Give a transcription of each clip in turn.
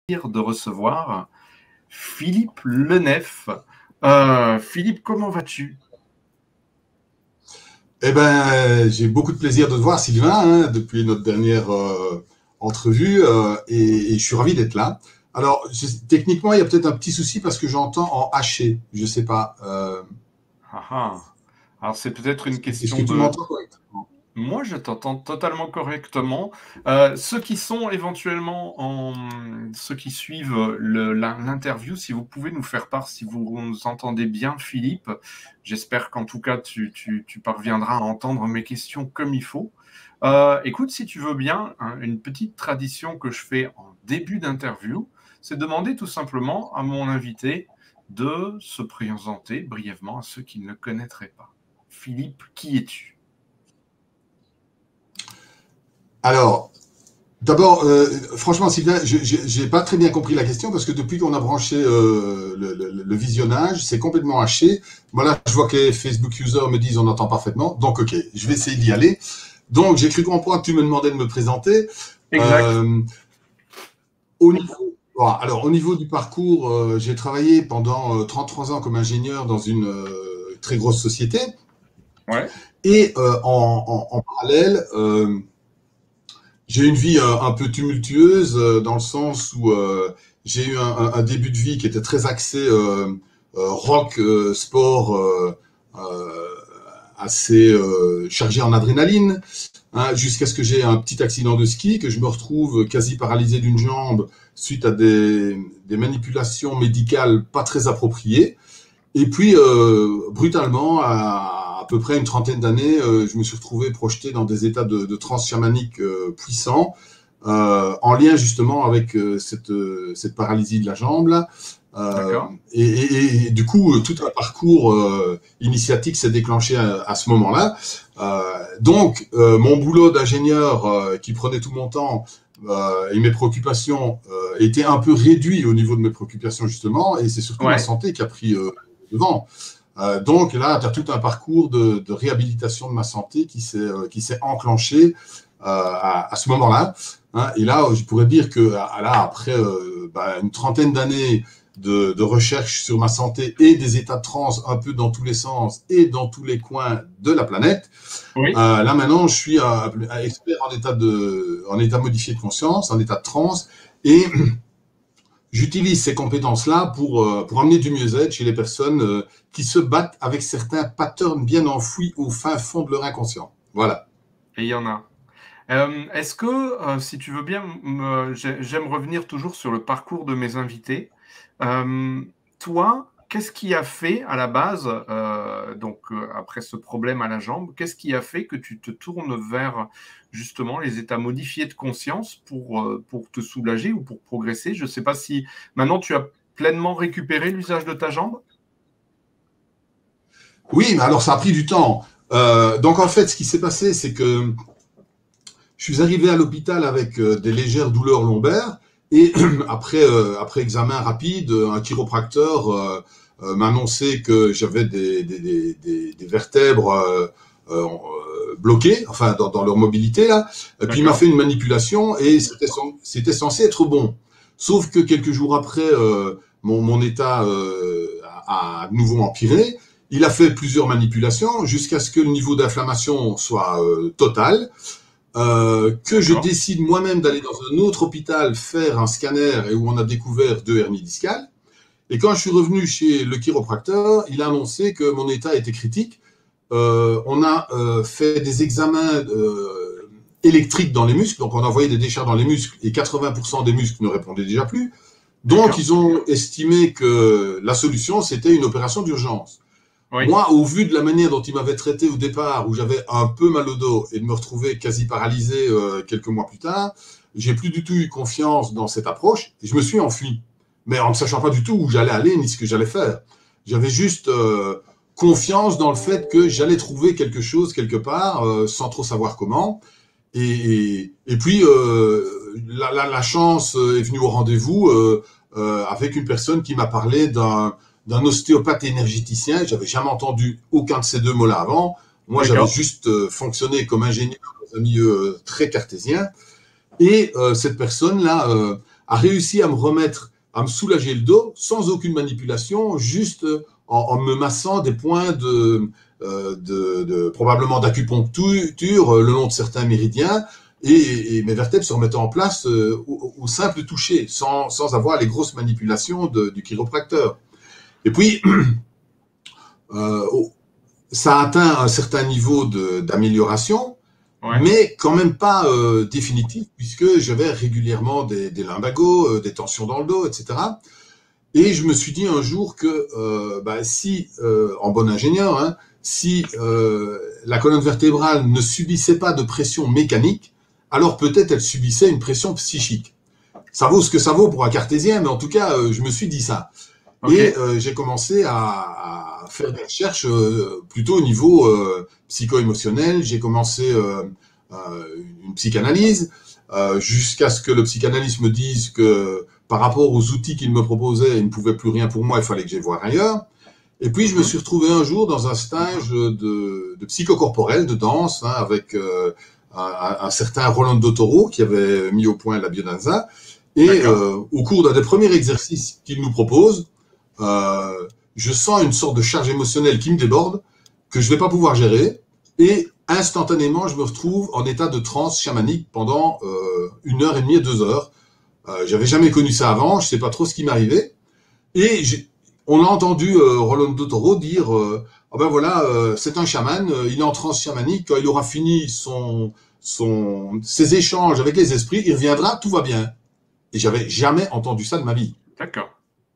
de recevoir Philippe Lenef. Philippe, comment vas-tu? Eh ben, j'ai beaucoup de plaisir de te voir, Sylvain, hein, depuis notre dernière entrevue, et je suis ravi d'être là. Alors, techniquement, il y a peut-être un petit souci parce que j'entends en haché. Je sais pas. Ah, ah. Alors, c'est peut-être une Est-ce que question tu de... m'entends correctement? Moi, je t'entends totalement correctement. Ceux qui sont éventuellement ceux qui suivent l'interview, si vous pouvez nous faire part, si vous nous entendez bien, Philippe, j'espère qu'en tout cas, tu parviendras à entendre mes questions comme il faut. Écoute, si tu veux bien, hein, une petite tradition que je fais en début d'interview, c'est demander tout simplement à mon invité de se présenter brièvement à ceux qui ne le connaîtraient pas. Philippe, qui es-tu? Alors, d'abord, franchement, Sylvain, j'ai pas très bien compris la question parce que depuis qu'on a branché le visionnage, c'est complètement haché. Voilà, je vois que les Facebook users me disent on entend parfaitement. Donc, ok, je vais essayer d'y aller. Donc, j'ai cru comprendre que tu me demandais de me présenter. Exact. Euh, Au niveau, voilà, alors, au niveau du parcours, j'ai travaillé pendant 33 ans comme ingénieur dans une très grosse société. Ouais. Et en parallèle, j'ai une vie un peu tumultueuse dans le sens où j'ai eu un début de vie qui était très axé rock, sport, euh, assez chargé en adrénaline, hein, jusqu'à ce que j'ai un petit accident de ski, que je me retrouve quasi paralysé d'une jambe suite à des manipulations médicales pas très appropriées. Et puis, brutalement, à peu près une trentaine d'années, je me suis retrouvé projeté dans des états de transe chamanique puissants, en lien justement avec cette paralysie de la jambe là. D'accord. Et du coup, tout un parcours initiatique s'est déclenché à ce moment-là. Donc, mon boulot d'ingénieur qui prenait tout mon temps et mes préoccupations étaient un peu réduits au niveau de mes préoccupations justement, et c'est surtout ma Ouais. santé qui a pris devant. Donc là, tu as tout un parcours de réhabilitation de ma santé qui s'est enclenché à ce moment-là. Hein. Et là, je pourrais dire que là, après une trentaine d'années de recherche sur ma santé et des états de transe un peu dans tous les sens et dans tous les coins de la planète, Oui. là maintenant, je suis expert en état modifié de conscience, en état de transe, et j'utilise ces compétences-là pour amener du mieux-être chez les personnes qui se battent avec certains patterns bien enfouis au fin fond de leur inconscient. Voilà. Et il y en a. Est-ce que, si tu veux bien, j'aime revenir toujours sur le parcours de mes invités. Euh, Toi, qu'est-ce qui a fait à la base, après ce problème à la jambe, qu'est-ce qui a fait que tu te tournes vers justement les états modifiés de conscience pour te soulager ou pour progresser? Je ne sais pas si maintenant tu as pleinement récupéré l'usage de ta jambe. Oui, mais alors ça a pris du temps. Donc en fait, ce qui s'est passé, c'est que je suis arrivé à l'hôpital avec des légères douleurs lombaires et après examen rapide, un chiropracteur m'a annoncé que j'avais des vertèbres bloquées, enfin dans leur mobilité là. Et puis il m'a D'accord. fait une manipulation et c'était censé être bon. Sauf que quelques jours après, mon état a de nouveau empiré. Il a fait plusieurs manipulations jusqu'à ce que le niveau d'inflammation soit total. Que je D'accord. décide moi-même d'aller dans un autre hôpital faire un scanner et où on a découvert 2 hernies discales. Et quand je suis revenu chez le chiropracteur, il a annoncé que mon état était critique. On a fait des examens électriques dans les muscles, donc on a envoyé des décharges dans les muscles et 80% des muscles ne répondaient déjà plus. Donc D'accord. ils ont estimé que la solution, c'était une opération d'urgence. Oui. Moi, au vu de la manière dont il m'avait traité au départ, où j'avais un peu mal au dos et de me retrouver quasi paralysé quelques mois plus tard, j'ai plus du tout eu confiance dans cette approche et je me suis enfui. Mais en ne sachant pas du tout où j'allais aller ni ce que j'allais faire. J'avais juste confiance dans le fait que j'allais trouver quelque chose quelque part sans trop savoir comment. Et puis, la chance est venue au rendez-vous avec une personne qui m'a parlé d'un ostéopathe énergéticien. J'avais jamais entendu aucun de ces deux mots-là avant. Moi, j'avais D'accord. juste fonctionné comme ingénieur dans un milieu très cartésien. Et cette personne-là a réussi à me remettre, à me soulager le dos sans aucune manipulation, juste en me massant des points probablement d'acupuncture le long de certains méridiens et mes vertèbres se remettant en place au simple toucher, sans avoir les grosses manipulations du chiropracteur. Et puis, ça a atteint un certain niveau d'amélioration, ouais, mais quand même pas définitif, puisque j'avais régulièrement des lumbagos, des tensions dans le dos, etc. Et je me suis dit un jour que si, en bon ingénieur, hein, si la colonne vertébrale ne subissait pas de pression mécanique, alors peut-être elle subissait une pression psychique. Ça vaut ce que ça vaut pour un cartésien, mais en tout cas, je me suis dit ça. Okay. Et j'ai commencé à faire des recherches plutôt au niveau psycho-émotionnel. J'ai commencé une psychanalyse jusqu'à ce que le psychanalyste me dise que par rapport aux outils qu'il me proposait, il ne pouvait plus rien pour moi, il fallait que j'aille voir ailleurs. Et puis je me suis retrouvé un jour dans un stage de psychocorporel, de danse, hein, avec un certain Rolando Toro qui avait mis au point la biodanza. Et au cours d'un des premiers exercices qu'il nous propose, je sens une sorte de charge émotionnelle qui me déborde, que je ne vais pas pouvoir gérer, et instantanément, je me retrouve en état de transe chamanique pendant 1h30 à 2 heures. J'avais jamais connu ça avant, je ne sais pas trop ce qui m'arrivait, et on a entendu Rolando Toro dire ah ben voilà, c'est un chaman, il est en transe chamanique, quand il aura fini ses échanges avec les esprits, il reviendra, tout va bien. Et j'avais jamais entendu ça de ma vie. D'accord.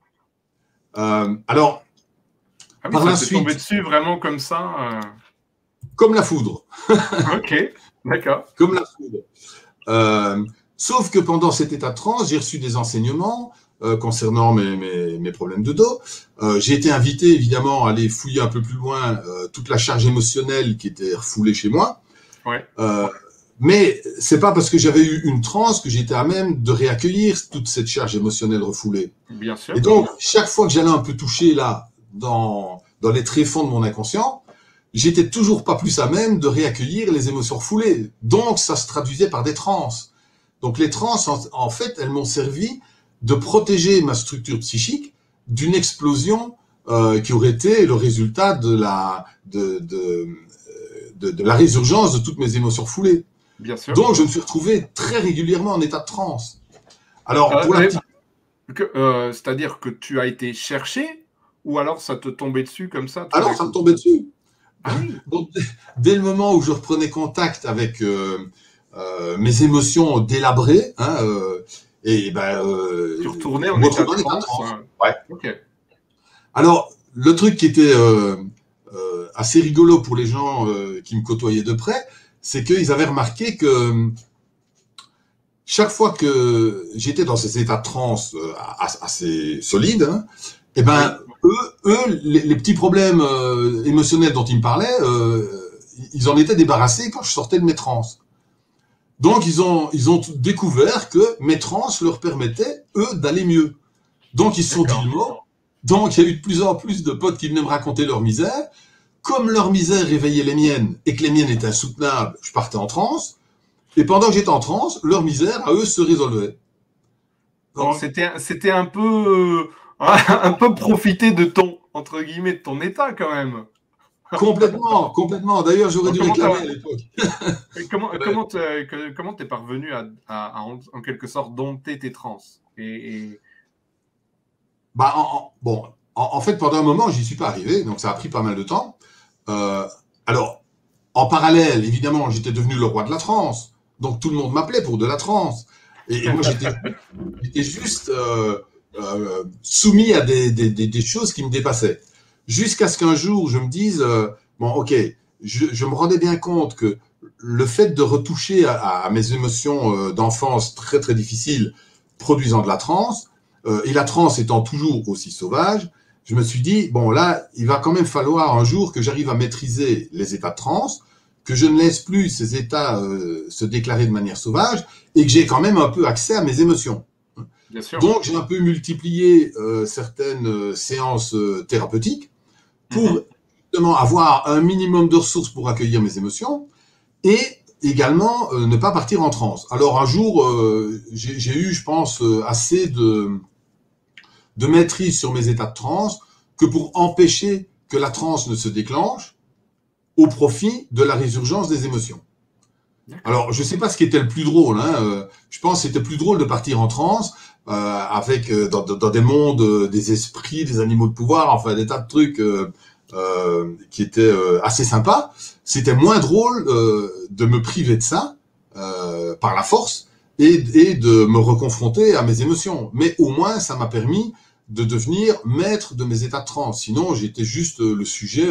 Alors, ah oui, par la suite, tombé dessus vraiment comme ça. Comme la foudre. Ok, d'accord. Comme la foudre. Sauf que pendant cet état de transe, j'ai reçu des enseignements concernant mes problèmes de dos. J'ai été invité évidemment à aller fouiller un peu plus loin toute la charge émotionnelle qui était refoulée chez moi. Ouais. Mais c'est pas parce que j'avais eu une transe que j'étais à même de réaccueillir toute cette charge émotionnelle refoulée. Bien sûr. Et donc, chaque fois que j'allais un peu toucher là, dans les tréfonds de mon inconscient, j'étais toujours pas plus à même de réaccueillir les émotions refoulées. Donc, ça se traduisait par des transes. Donc, les transes, en fait, elles m'ont servi de protéger ma structure psychique d'une explosion qui aurait été le résultat de la résurgence de toutes mes émotions refoulées. Bien sûr. Donc, je me suis retrouvé très régulièrement en état de transe. Alors, c'est-à-dire que tu as été cherché ou alors ça te tombait dessus comme ça? Alors, ça me tombait dessus. Ah oui. Donc, dès le moment où je reprenais contact avec mes émotions délabrées, hein, tu retournais en état de transe. Ouais. Okay. Alors, le truc qui était assez rigolo pour les gens qui me côtoyaient de près, c'est qu'ils avaient remarqué que chaque fois que j'étais dans ces états de transe assez solides, hein, et ben eux, les petits problèmes émotionnels dont ils me parlaient, ils en étaient débarrassés quand je sortais de mes transes. Donc ils ont découvert que mes transes leur permettaient eux d'aller mieux. Donc ils se sont dit le mot. Donc il y a eu de plus en plus de potes qui venaient me raconter leur misère. Comme leur misère réveillait les miennes et que les miennes étaient insoutenables, je partais en transe. Et pendant que j'étais en transe, leur misère, à eux, se résolvait. Donc c'était un peu profiter de ton, entre guillemets, de ton état quand même. Complètement. D'ailleurs, j'aurais dû réclamer à l'époque. Comment t'es parvenu à en quelque sorte dompter tes transes En fait, pendant un moment, j'y suis pas arrivé, donc ça a pris pas mal de temps. Alors, en parallèle, évidemment, j'étais devenu le roi de la transe. Donc, tout le monde m'appelait pour de la transe. Et moi, j'étais juste soumis à des choses qui me dépassaient. Jusqu'à ce qu'un jour, je me dise, je me rendais bien compte que le fait de retoucher à mes émotions d'enfance très, très difficiles, produisant de la transe, et la transe étant toujours aussi sauvage, je me suis dit, bon là, il va quand même falloir un jour que j'arrive à maîtriser les états de transe, que je ne laisse plus ces états se déclarer de manière sauvage, et que j'ai quand même un peu accès à mes émotions. Bien sûr. Donc j'ai un peu multiplié certaines séances thérapeutiques pour justement avoir un minimum de ressources pour accueillir mes émotions, et également, ne pas partir en transe. Alors un jour, j'ai eu, je pense, assez de maîtrise sur mes états de transe que pour empêcher que la transe ne se déclenche au profit de la résurgence des émotions. Alors, je ne sais pas ce qui était le plus drôle. Je pense que c'était plus drôle de partir en transe avec dans des mondes des esprits, des animaux de pouvoir, enfin des tas de trucs qui étaient assez sympas. C'était moins drôle de me priver de ça par la force et de me reconfronter à mes émotions. Mais au moins, ça m'a permis de devenir maître de mes états de transe. Sinon, j'étais juste le sujet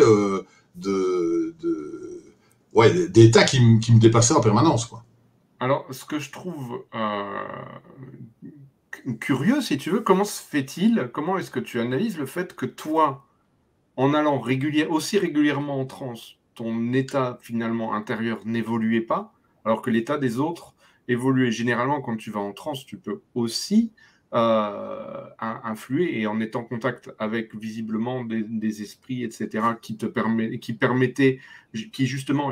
d'états qui me dépassaient en permanence, quoi. Alors, ce que je trouve curieux, si tu veux, comment se fait-il, comment est-ce que tu analyses le fait que toi, en allant aussi régulièrement en transe, ton état finalement intérieur n'évoluait pas, alors que l'état des autres évoluait. Généralement, quand tu vas en transe, tu peux aussi influer et en étant en contact avec visiblement des esprits, etc., qui justement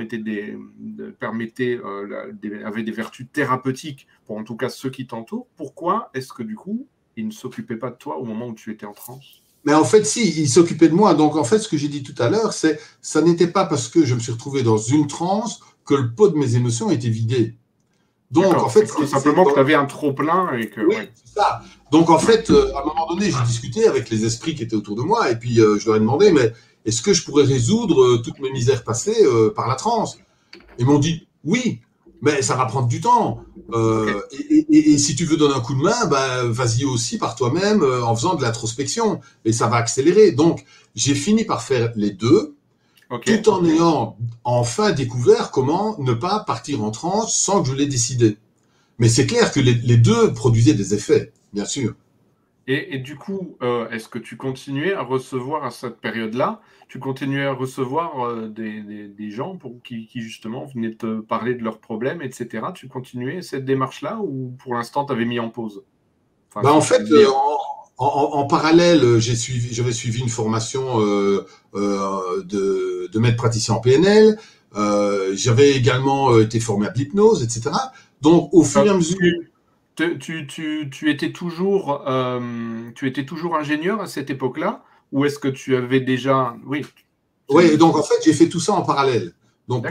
avaient des vertus thérapeutiques pour en tout cas ceux qui t'entourent. Pourquoi est-ce que du coup, ils ne s'occupaient pas de toi au moment où tu étais en transe? Mais en fait, si, il s'occupait de moi. Donc, en fait, ce que j'ai dit tout à l'heure, ça n'était pas parce que je me suis retrouvé dans une transe que le pot de mes émotions était vidé. Donc, en fait, c'est simplement que tu avais un trop-plein et que. Oui, ouais. C'est ça. Donc, en fait, à un moment donné, j'ai discuté avec les esprits qui étaient autour de moi et puis je leur ai demandé, mais est-ce que je pourrais résoudre toutes mes misères passées par la transe? Ils m'ont dit, oui, mais ça va prendre du temps. Et si tu veux donner un coup de main, vas-y aussi par toi-même en faisant de l'introspection. Et ça va accélérer. Donc, j'ai fini par faire les deux, tout en ayant enfin découvert comment ne pas partir en transe sans que je l'ai décidé. Mais c'est clair que les deux produisaient des effets, bien sûr. Et du coup, est-ce que tu continuais à recevoir à cette période-là, tu continuais à recevoir des gens qui justement venaient te parler de leurs problèmes, etc. Tu continuais cette démarche-là ou pour l'instant tu avais mis en pause? En fait, en parallèle, j'avais suivi une formation de maître praticien en PNL. J'avais également été formé à l'hypnose, etc. Donc, au fur et à mesure... Tu étais toujours ingénieur à cette époque-là ou est-ce que tu avais déjà... Oui. Oui, donc en fait, j'ai fait tout ça en parallèle. Donc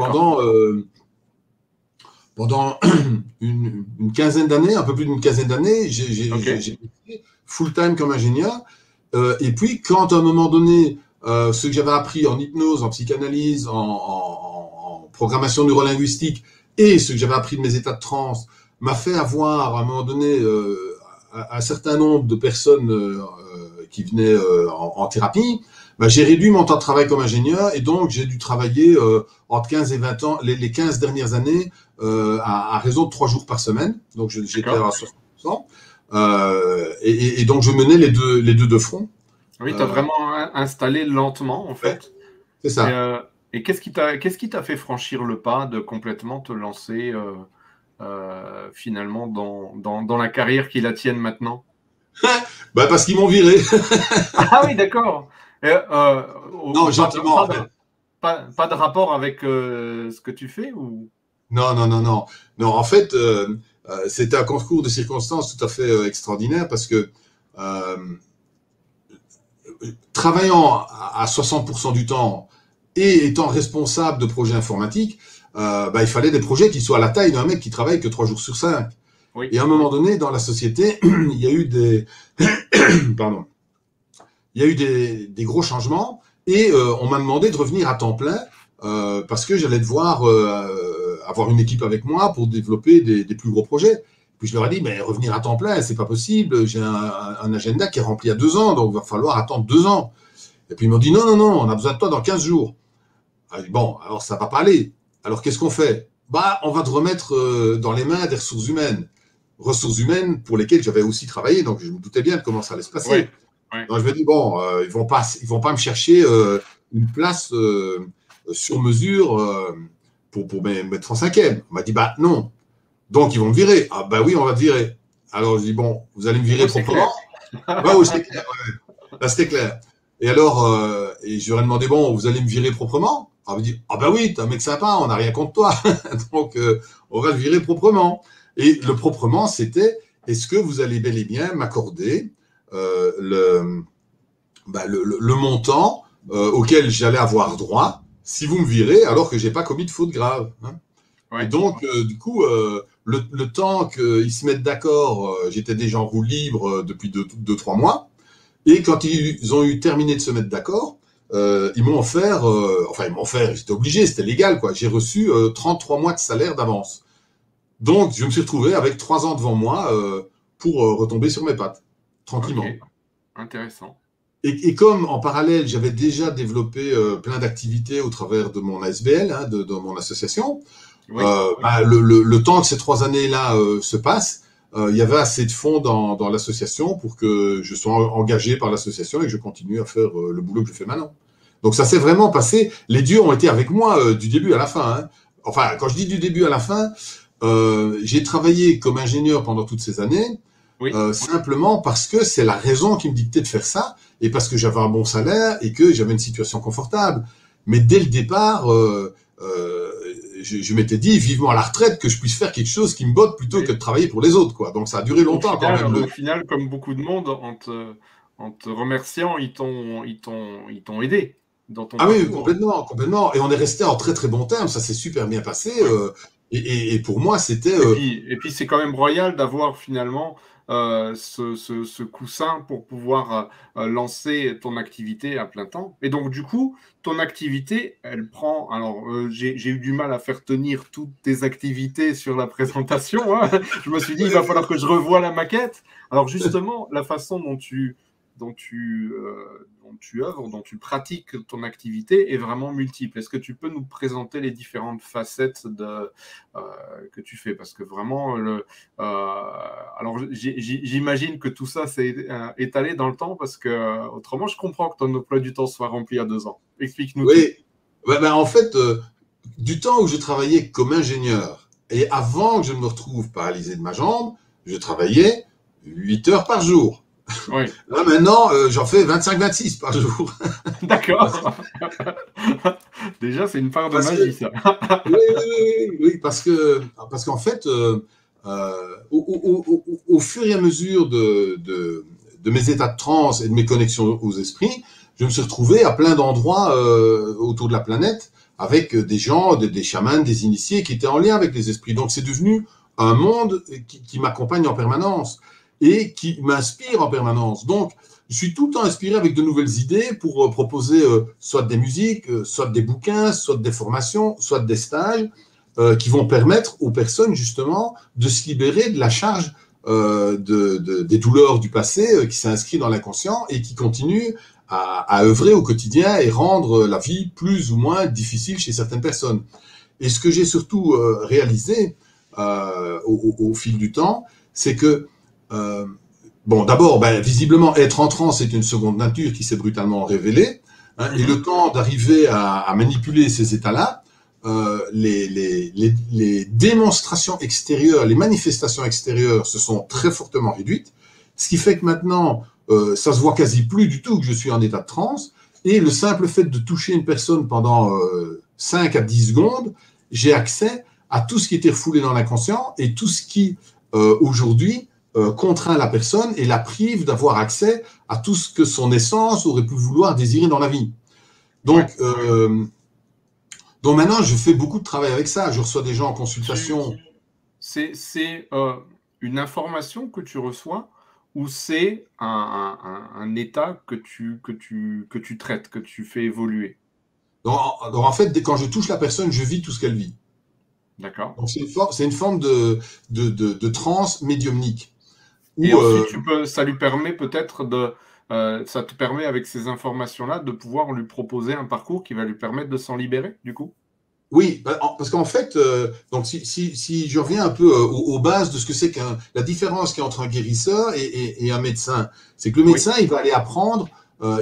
pendant une quinzaine d'années, un peu plus d'une quinzaine d'années, j'ai été full-time comme ingénieur. Et puis, quand à un moment donné, ce que j'avais appris en hypnose, en psychanalyse, en programmation neurolinguistique et ce que j'avais appris de mes états de transe m'a fait avoir à un moment donné un certain nombre de personnes qui venaient en thérapie, j'ai réduit mon temps de travail comme ingénieur et donc j'ai dû travailler entre 15 et 20 ans, les 15 dernières années, à raison de 3 jours par semaine. Donc j'étais à 60%. Et donc je menais les deux de front. Oui, tu as vraiment installé lentement en fait. Ouais, c'est ça. Et qu'est-ce qui t'a fait franchir le pas de complètement te lancer finalement dans la carrière qui est la tienne maintenant? Parce qu'ils m'ont viré. Ah oui, d'accord. Non, gentiment. Pas de rapport avec ce que tu fais ou... Non. En fait, c'était un concours de circonstances tout à fait extraordinaire parce que travaillant à 60% du temps et étant responsable de projets informatiques, il fallait des projets qui soient à la taille d'un mec qui travaille que 3 jours sur 5. Oui. Et à un moment donné, dans la société, il y a eu des gros changements et on m'a demandé de revenir à temps plein parce que j'allais devoir avoir une équipe avec moi pour développer des plus gros projets. Puis je leur ai dit, mais revenir à temps plein, c'est pas possible. J'ai un agenda qui est rempli à 2 ans, donc il va falloir attendre 2 ans. Et puis ils m'ont dit, non, on a besoin de toi dans 15 jours. Alors, bon, alors ça va pas aller. Alors qu'est-ce qu'on fait? On va te remettre dans les mains des ressources humaines. Ressources humaines pour lesquelles j'avais aussi travaillé, donc je me doutais bien de comment ça allait se passer. Ouais. Donc je me dis, ils vont pas me chercher une place sur mesure pour me mettre en 5e. On m'a dit, non. Donc, ils vont me virer. Ah, oui, on va te virer. Alors, je dis, vous allez me virer proprement. Oui, c'était clair. Ouais. Là, c'était clair. Et alors, et je leur ai demandé, vous allez me virer proprement? On me dit, ah ben oui, t'es un mec sympa, on n'a rien contre toi. Donc, on va le virer proprement. Et le proprement, c'était, est-ce que vous allez bel et bien m'accorder le montant auquel j'allais avoir droit si vous me virez alors que j'ai pas commis de faute grave, hein. Ouais. Et donc, du coup, le temps qu'ils se mettent d'accord, j'étais déjà en roue libre depuis 2-3 mois. Et quand ils ont eu terminé de se mettre d'accord, ils m'ont offert, j'étais obligé, c'était légal, quoi. J'ai reçu 33 mois de salaire d'avance. Donc, je me suis retrouvé avec 3 ans devant moi pour retomber sur mes pattes, tranquillement. Ok, intéressant. Et comme en parallèle, j'avais déjà développé plein d'activités au travers de mon ASBL, hein, de mon association, Oui. le temps que ces 3 années-là se passent, il y avait assez de fonds dans l'association pour que je sois engagé par l'association et que je continue à faire le boulot que je fais maintenant. Donc ça s'est vraiment passé. Les dieux ont été avec moi du début à la fin, hein. Enfin, quand je dis du début à la fin, j'ai travaillé comme ingénieur pendant toutes ces années, Oui. simplement parce que c'est la raison qui me dictait de faire ça et parce que j'avais un bon salaire et que j'avais une situation confortable. Mais dès le départ, je m'étais dit vivement à la retraite que je puisse faire quelque chose qui me botte plutôt que de travailler pour les autres, quoi. Donc ça a duré longtemps quand même. Au final, comme beaucoup de monde, en te remerciant, ils t'ont aidé dans ton Ah oui, parcours. complètement, complètement. Et on est resté en très très bons termes. Ça s'est super bien passé. Et pour moi, c'était. Et puis c'est quand même royal d'avoir finalement ce coussin pour pouvoir lancer ton activité à plein temps. Et donc, du coup, ton activité, elle prend. Alors, j'ai eu du mal à faire tenir toutes tes activités sur la présentation, hein. Je me suis dit, il va falloir que je revoie la maquette. Alors, justement, la façon dont tu œuvres, dont tu pratiques ton activité est vraiment multiple. Est-ce que tu peux nous présenter les différentes facettes que tu fais? Parce que vraiment, alors j'imagine que tout ça s'est étalé dans le temps parce que autrement, je comprends que ton emploi du temps soit rempli à 2 ans. Explique-nous tout. Oui. Ouais, ben, en fait, du temps où je travaillais comme ingénieur et avant que je me retrouve paralysé de ma jambe, je travaillais 8 heures par jour. Oui. Là, maintenant, j'en fais 25-26 par jour. D'accord. Déjà, c'est une part de magie, ça. Oui, parce qu'en fait, au fur et à mesure de mes états de transe et de mes connexions aux esprits, je me suis retrouvé à plein d'endroits autour de la planète avec des gens, des chamans, des initiés qui étaient en lien avec les esprits. Donc c'est devenu un monde qui m'accompagne en permanence et qui m'inspire en permanence. Donc je suis tout le temps inspiré avec de nouvelles idées pour proposer soit des musiques, soit des bouquins, soit des formations, soit des stages qui vont permettre aux personnes justement de se libérer de la charge des douleurs du passé qui s'inscrit dans l'inconscient et qui continue à œuvrer au quotidien et rendre la vie plus ou moins difficile chez certaines personnes. Et ce que j'ai surtout réalisé au fil du temps, c'est que bon, d'abord, visiblement, être en transe, c'est une seconde nature qui s'est brutalement révélée. Hein, et le temps d'arriver à manipuler ces états-là, les démonstrations extérieures, les manifestations extérieures se sont très fortement réduites. Ce qui fait que maintenant, ça se voit quasi plus du tout que je suis en état de transe. Et le simple fait de toucher une personne pendant 5 à 10 secondes, j'ai accès à tout ce qui était refoulé dans l'inconscient et tout ce qui, aujourd'hui, contraint la personne et la prive d'avoir accès à tout ce que son essence aurait pu vouloir désirer dans la vie. Donc, donc maintenant, je fais beaucoup de travail avec ça. Je reçois des gens en consultation. C'est une information que tu reçois ou c'est un état que tu traites, que tu fais évoluer? Donc en fait, quand je touche la personne, je vis tout ce qu'elle vit. D'accord. Donc c'est une forme de transe médiumnique. Et ensuite, ça lui permet peut-être ça te permet avec ces informations-là de pouvoir lui proposer un parcours qui va lui permettre de s'en libérer, du coup? Oui, parce qu'en fait, donc si je reviens un peu aux bases de ce que c'est la différence qu'il y a entre un guérisseur et un médecin, c'est que le médecin, il va aller apprendre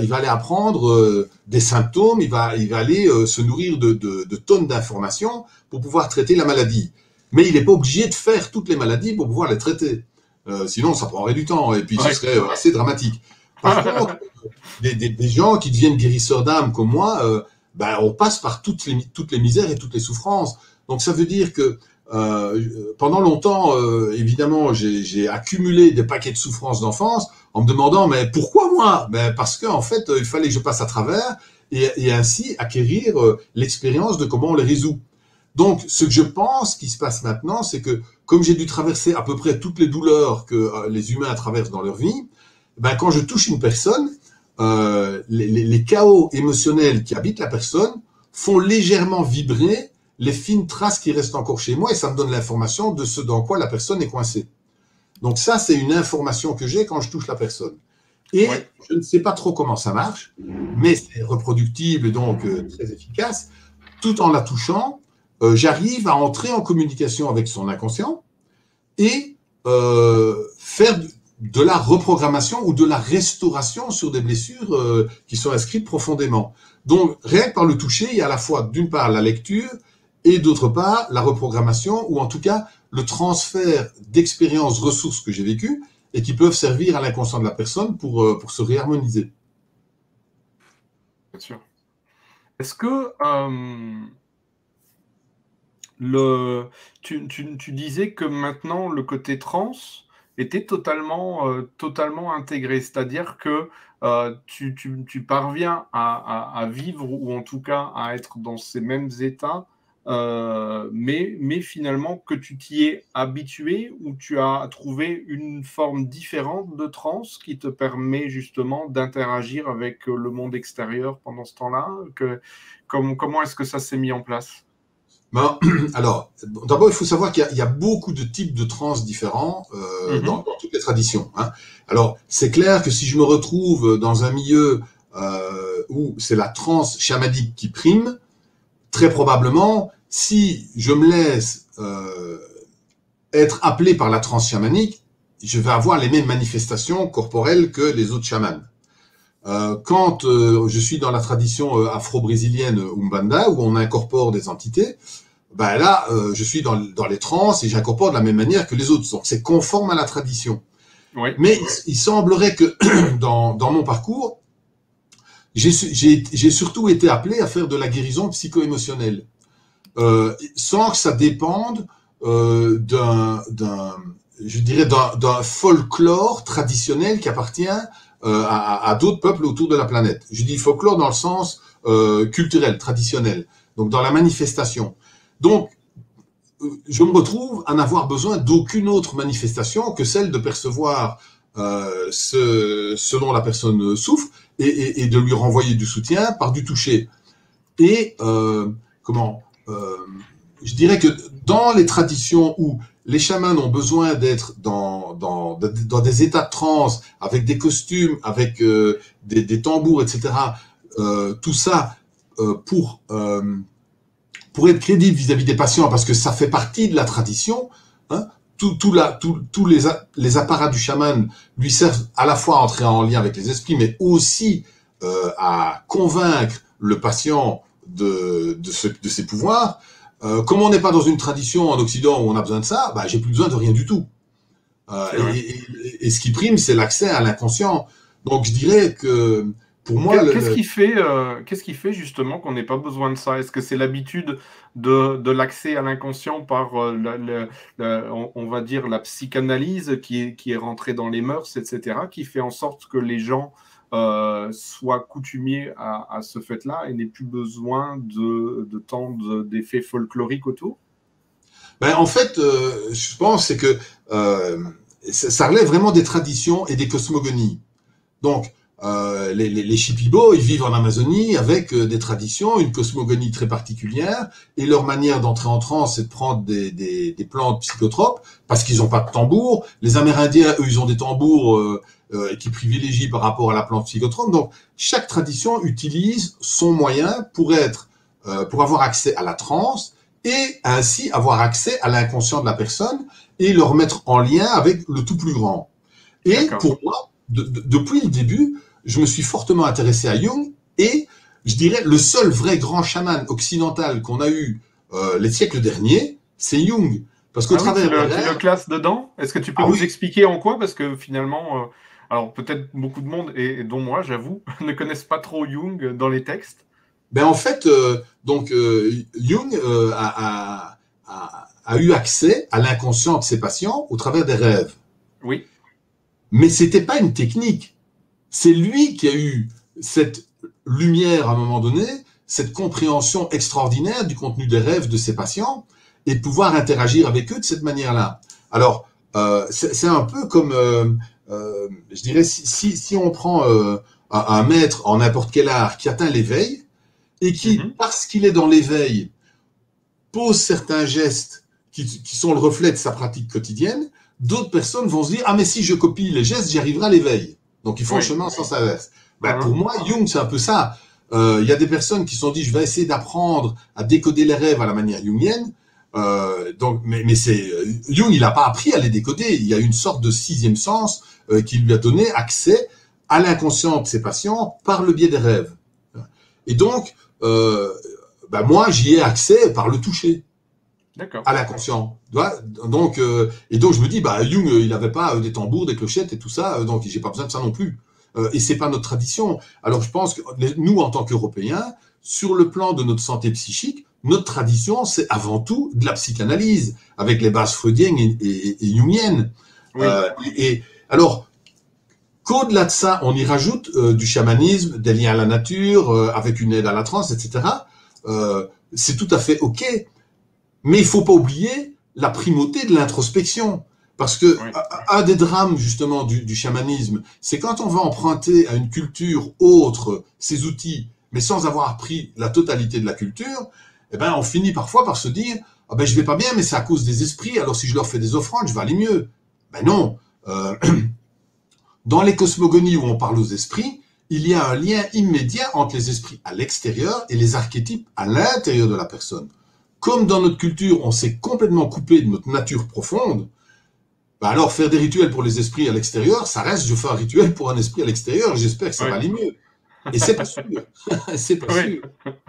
des symptômes, il va aller se nourrir de tonnes d'informations pour pouvoir traiter la maladie. Mais il n'est pas obligé de faire toutes les maladies pour pouvoir les traiter. Sinon, ça prendrait du temps et puis ce serait assez dramatique. Par contre, des gens qui deviennent guérisseurs d'âme comme moi, ben, on passe par toutes les misères et toutes les souffrances. Donc ça veut dire que pendant longtemps, évidemment, j'ai accumulé des paquets de souffrances d'enfance en me demandant, mais pourquoi moi? Ben parce qu'en fait, il fallait que je passe à travers et ainsi acquérir l'expérience de comment on les résout. Donc, ce que je pense qui se passe maintenant, c'est que comme j'ai dû traverser à peu près toutes les douleurs que les humains traversent dans leur vie, ben quand je touche une personne, les chaos émotionnels qui habitent la personne font légèrement vibrer les fines traces qui restent encore chez moi et ça me donne l'information de ce dans quoi la personne est coincée. Donc ça, c'est une information que j'ai quand je touche la personne. Et Ouais. je ne sais pas trop comment ça marche, mais c'est reproductible et donc très efficace. Tout en la touchant, j'arrive à entrer en communication avec son inconscient et faire de la reprogrammation ou de la restauration sur des blessures qui sont inscrites profondément. Donc, rien que par le toucher, il y a à la fois, d'une part, la lecture et d'autre part, la reprogrammation ou en tout cas le transfert d'expériences, ressources que j'ai vécues et qui peuvent servir à l'inconscient de la personne pour se réharmoniser. Bien sûr. Est-ce que le, tu disais que maintenant le côté trans était totalement intégré, c'est-à-dire que tu parviens à vivre ou en tout cas à être dans ces mêmes états, mais finalement que tu t'y es habitué ou tu as trouvé une forme différente de trans qui te permet justement d'interagir avec le monde extérieur pendant ce temps-là, comment est-ce que ça s'est mis en place? Ben, alors, d'abord, il faut savoir qu'il y a beaucoup de types de trans différents Mhm. dans toutes les traditions. Hein. Alors, c'est clair que si je me retrouve dans un milieu où c'est la transe chamanique qui prime, très probablement, si je me laisse être appelé par la transe chamanique, je vais avoir les mêmes manifestations corporelles que les autres chamans. Quand je suis dans la tradition afro-brésilienne Umbanda, où on incorpore des entités, ben là, je suis dans les trans et j'incorpore de la même manière que les autres. Donc, c'est conforme à la tradition. Oui, Mais il semblerait que dans mon parcours, j'ai surtout été appelé à faire de la guérison psycho-émotionnelle, sans que ça dépende je dirais, d'un folklore traditionnel qui appartient à d'autres peuples autour de la planète. Je dis folklore dans le sens culturel, traditionnel, donc dans la manifestation. Donc, je me retrouve à n'avoir besoin d'aucune autre manifestation que celle de percevoir ce dont la personne souffre et de lui renvoyer du soutien par du toucher. Et comment je dirais que dans les traditions où les chamans ont besoin d'être dans des états de transe, avec des costumes, avec des tambours, etc., tout ça pour être crédible vis-à-vis des patients, parce que ça fait partie de la tradition, hein, tous les apparats du chaman lui servent à la fois à entrer en lien avec les esprits, mais aussi à convaincre le patient de ses pouvoirs. Comme on n'est pas dans une tradition en Occident où on a besoin de ça, bah, j'ai plus besoin de rien du tout. c'est vrai. Et ce qui prime, c'est l'accès à l'inconscient. Donc je dirais que pour moi, Qu'est-ce qui fait justement qu'on n'ait pas besoin de ça? Est-ce que c'est l'habitude de l'accès à l'inconscient par, on va dire, la psychanalyse qui est rentrée dans les mœurs, etc., qui fait en sorte que les gens soient coutumiers à ce fait-là et n'aient plus besoin de tant d'effets folkloriques autour? ben, en fait, je pense c'est que ça relève vraiment des traditions et des cosmogonies. Donc, les Shipibo, ils vivent en Amazonie avec des traditions, une cosmogonie très particulière, et leur manière d'entrer en transe, c'est de prendre des plantes psychotropes, parce qu'ils n'ont pas de tambour. Les Amérindiens, eux, ils ont des tambours qui privilégient par rapport à la plante psychotrope. Donc, chaque tradition utilise son moyen pour avoir accès à la transe, et ainsi avoir accès à l'inconscient de la personne, et le remettre en lien avec le tout plus grand. Et D'accord. pour moi, depuis le début, je me suis fortement intéressé à Jung et je dirais le seul vrai grand chaman occidental qu'on a eu les siècles derniers, c'est Jung. Parce qu'au Ah oui, travers des tu le rêves, classes dedans? Est-ce que tu peux ah nous oui, expliquer en quoi? Parce que finalement, alors peut-être beaucoup de monde, et dont moi, j'avoue, ne connaissent pas trop Jung dans les textes. Ben en fait, Jung a eu accès à l'inconscient de ses patients au travers des rêves. Oui. Mais c'était pas une technique. C'est lui qui a eu cette lumière à un moment donné, cette compréhension extraordinaire du contenu des rêves de ses patients et de pouvoir interagir avec eux de cette manière-là. Alors, c'est un peu comme, je dirais, si on prend un maître en n'importe quel art qui atteint l'éveil et qui, parce qu'il est dans l'éveil, pose certains gestes qui sont le reflet de sa pratique quotidienne, d'autres personnes vont se dire « Ah, mais si je copie les gestes, j'y arriverai à l'éveil. » Donc, ils font le chemin en sens inverse. Pour moi, Jung, c'est un peu ça. Il y a des personnes qui se sont dit « Je vais essayer d'apprendre à décoder les rêves à la manière jungienne. » mais Jung, il n'a pas appris à les décoder. Il y a une sorte de sixième sens qui lui a donné accès à l'inconscient de ses patients par le biais des rêves. Et donc, moi, j'y ai accès par le toucher. À l'inconscient. Donc, je me dis, Jung, il n'avait pas des tambours, des clochettes et tout ça, donc j'ai pas besoin de ça non plus. Et c'est pas notre tradition. Alors, je pense que nous, en tant qu'Européens, sur le plan de notre santé psychique, notre tradition, c'est avant tout de la psychanalyse, avec les bases freudiennes et jungiennes. Oui. Et alors, qu'au-delà de ça, on y rajoute du chamanisme, des liens à la nature, avec une aide à la transe, etc. C'est tout à fait OK. Mais il faut pas oublier la primauté de l'introspection. Parce que un des drames, justement, du chamanisme, c'est quand on va emprunter à une culture autre ses outils, mais sans avoir appris la totalité de la culture, on finit parfois par se dire « Ah ben, je vais pas bien, mais c'est à cause des esprits, alors si je leur fais des offrandes, je vais aller mieux. » Ben non. Dans les cosmogonies où on parle aux esprits, il y a un lien immédiat entre les esprits à l'extérieur et les archétypes à l'intérieur de la personne. Comme dans notre culture, on s'est complètement coupé de notre nature profonde, alors faire des rituels pour les esprits à l'extérieur, ça reste, je fais un rituel pour un esprit à l'extérieur, et j'espère que ça va aller mieux. Et c'est pas sûr. C'est pas sûr.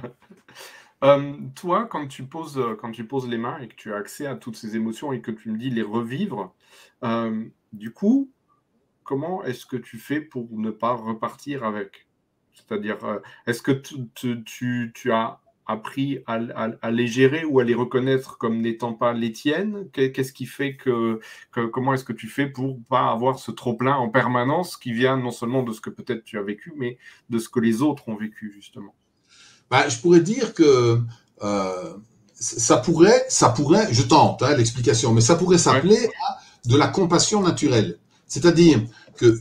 Toi, quand tu poses les mains et que tu as accès à toutes ces émotions et que tu me dis les revivre, du coup, comment est-ce que tu fais pour ne pas repartir avec? C'est-à-dire, est-ce que tu as appris à les gérer ou à les reconnaître comme n'étant pas les tiennes? Qu'est-ce qui fait comment est-ce que tu fais pour pas avoir ce trop-plein en permanence qui vient non seulement de ce que peut-être tu as vécu, mais de ce que les autres ont vécu, justement? Je pourrais dire que ça pourrait, je tente l'explication, mais ça pourrait s'appeler de la compassion naturelle. C'est-à-dire que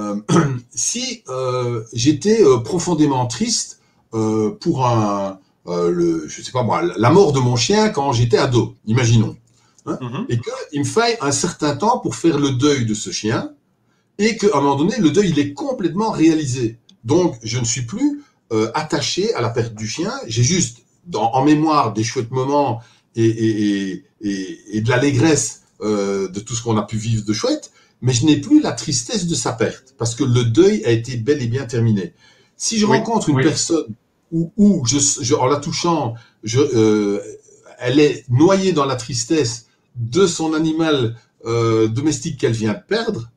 si j'étais profondément triste pour je sais pas moi, la mort de mon chien quand j'étais ado, imaginons, et qu'il me faille un certain temps pour faire le deuil de ce chien, et qu'à un moment donné, le deuil il est complètement réalisé. Donc, je ne suis plus attaché à la perte du chien. J'ai juste en mémoire des chouettes moments et de l'allégresse de tout ce qu'on a pu vivre de chouette, mais je n'ai plus la tristesse de sa perte, parce que le deuil a été bel et bien terminé. Si je rencontre une personne où en la touchant, elle est noyée dans la tristesse de son animal domestique qu'elle vient de perdre,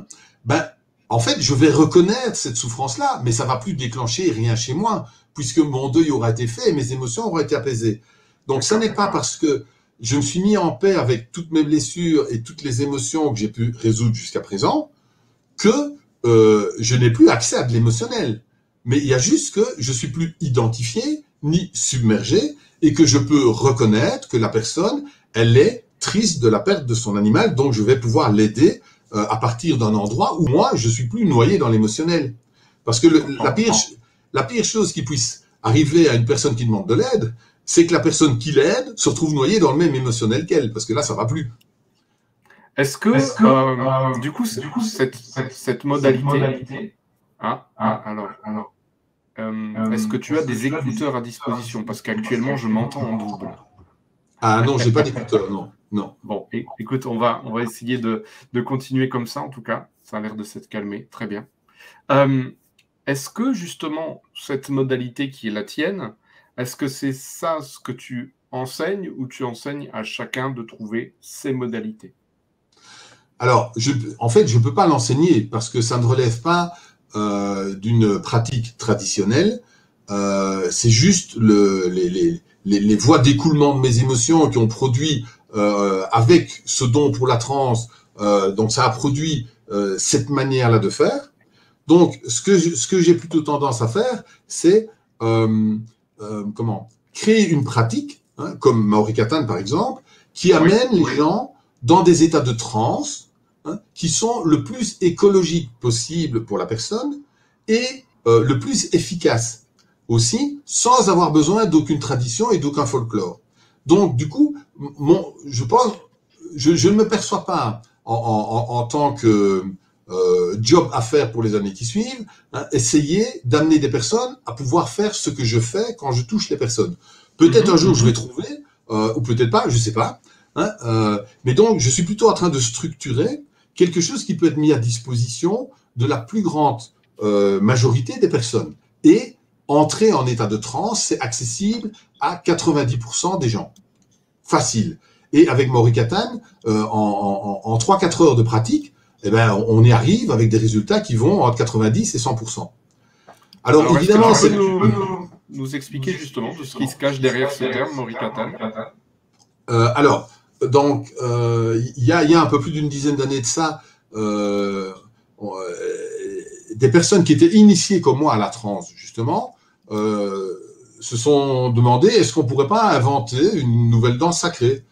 en fait, je vais reconnaître cette souffrance-là, mais ça va plus déclencher rien chez moi, puisque mon deuil aura été fait et mes émotions auront été apaisées. Donc, ça n'est pas parce que je me suis mis en paix avec toutes mes blessures et toutes les émotions que j'ai pu résoudre jusqu'à présent que je n'ai plus accès à de l'émotionnel. Mais il y a juste que je suis plus identifié ni submergé et que je peux reconnaître que la personne, elle est triste de la perte de son animal, donc je vais pouvoir l'aider à partir d'un endroit où moi, je suis plus noyé dans l'émotionnel. Parce que la pire chose qui puisse arriver à une personne qui demande de l'aide, c'est que la personne qui l'aide se retrouve noyée dans le même émotionnel qu'elle, parce que là, ça va plus. Est-ce que du coup, cette modalité, est-ce que tu as des écouteurs à disposition? Parce qu'actuellement, je m'entends en double. Ah non, j'ai pas d'écouteurs, non. Bon, écoute, on va essayer de continuer comme ça, en tout cas. Ça a l'air de s'être calmé, très bien. Est-ce que, justement, cette modalité qui est la tienne, est-ce que c'est ça ce que tu enseignes ou tu enseignes à chacun de trouver ses modalités? Alors, en fait, je ne peux pas l'enseigner parce que ça ne relève pas d'une pratique traditionnelle. c'est juste les voies d'écoulement de mes émotions qui ont produit avec ce don pour la transe, donc ça a produit cette manière-là de faire. Donc, ce que j'ai plutôt tendance à faire, c'est créer une pratique, hein, comme Maori Katan par exemple, qui amène les gens dans des états de transe, hein, qui sont le plus écologiques possible pour la personne et le plus efficace aussi, sans avoir besoin d'aucune tradition et d'aucun folklore. Donc, du coup, je pense, je ne me perçois pas en tant que job à faire pour les années qui suivent, hein, essayer d'amener des personnes à pouvoir faire ce que je fais quand je touche les personnes. Peut-être un jour je vais trouver, ou peut-être pas, je sais pas. Hein, mais donc je suis plutôt en train de structurer quelque chose qui peut être mis à disposition de la plus grande majorité des personnes. Et entrer en état de transe, c'est accessible à 90% des gens. Facile. Et avec Maori Katan, en 3-4 heures de pratique, eh ben, on y arrive avec des résultats qui vont entre 90 et 100%. Alors évidemment, c'est... Tu peux nous expliquer justement de ce qui se cache derrière ce terme, Maori Katan? Alors, donc, il y a un peu plus d'une dizaine d'années de ça, des personnes qui étaient initiées comme moi à la transe, justement, se sont demandé est-ce qu'on pourrait pas inventer une nouvelle danse sacrée?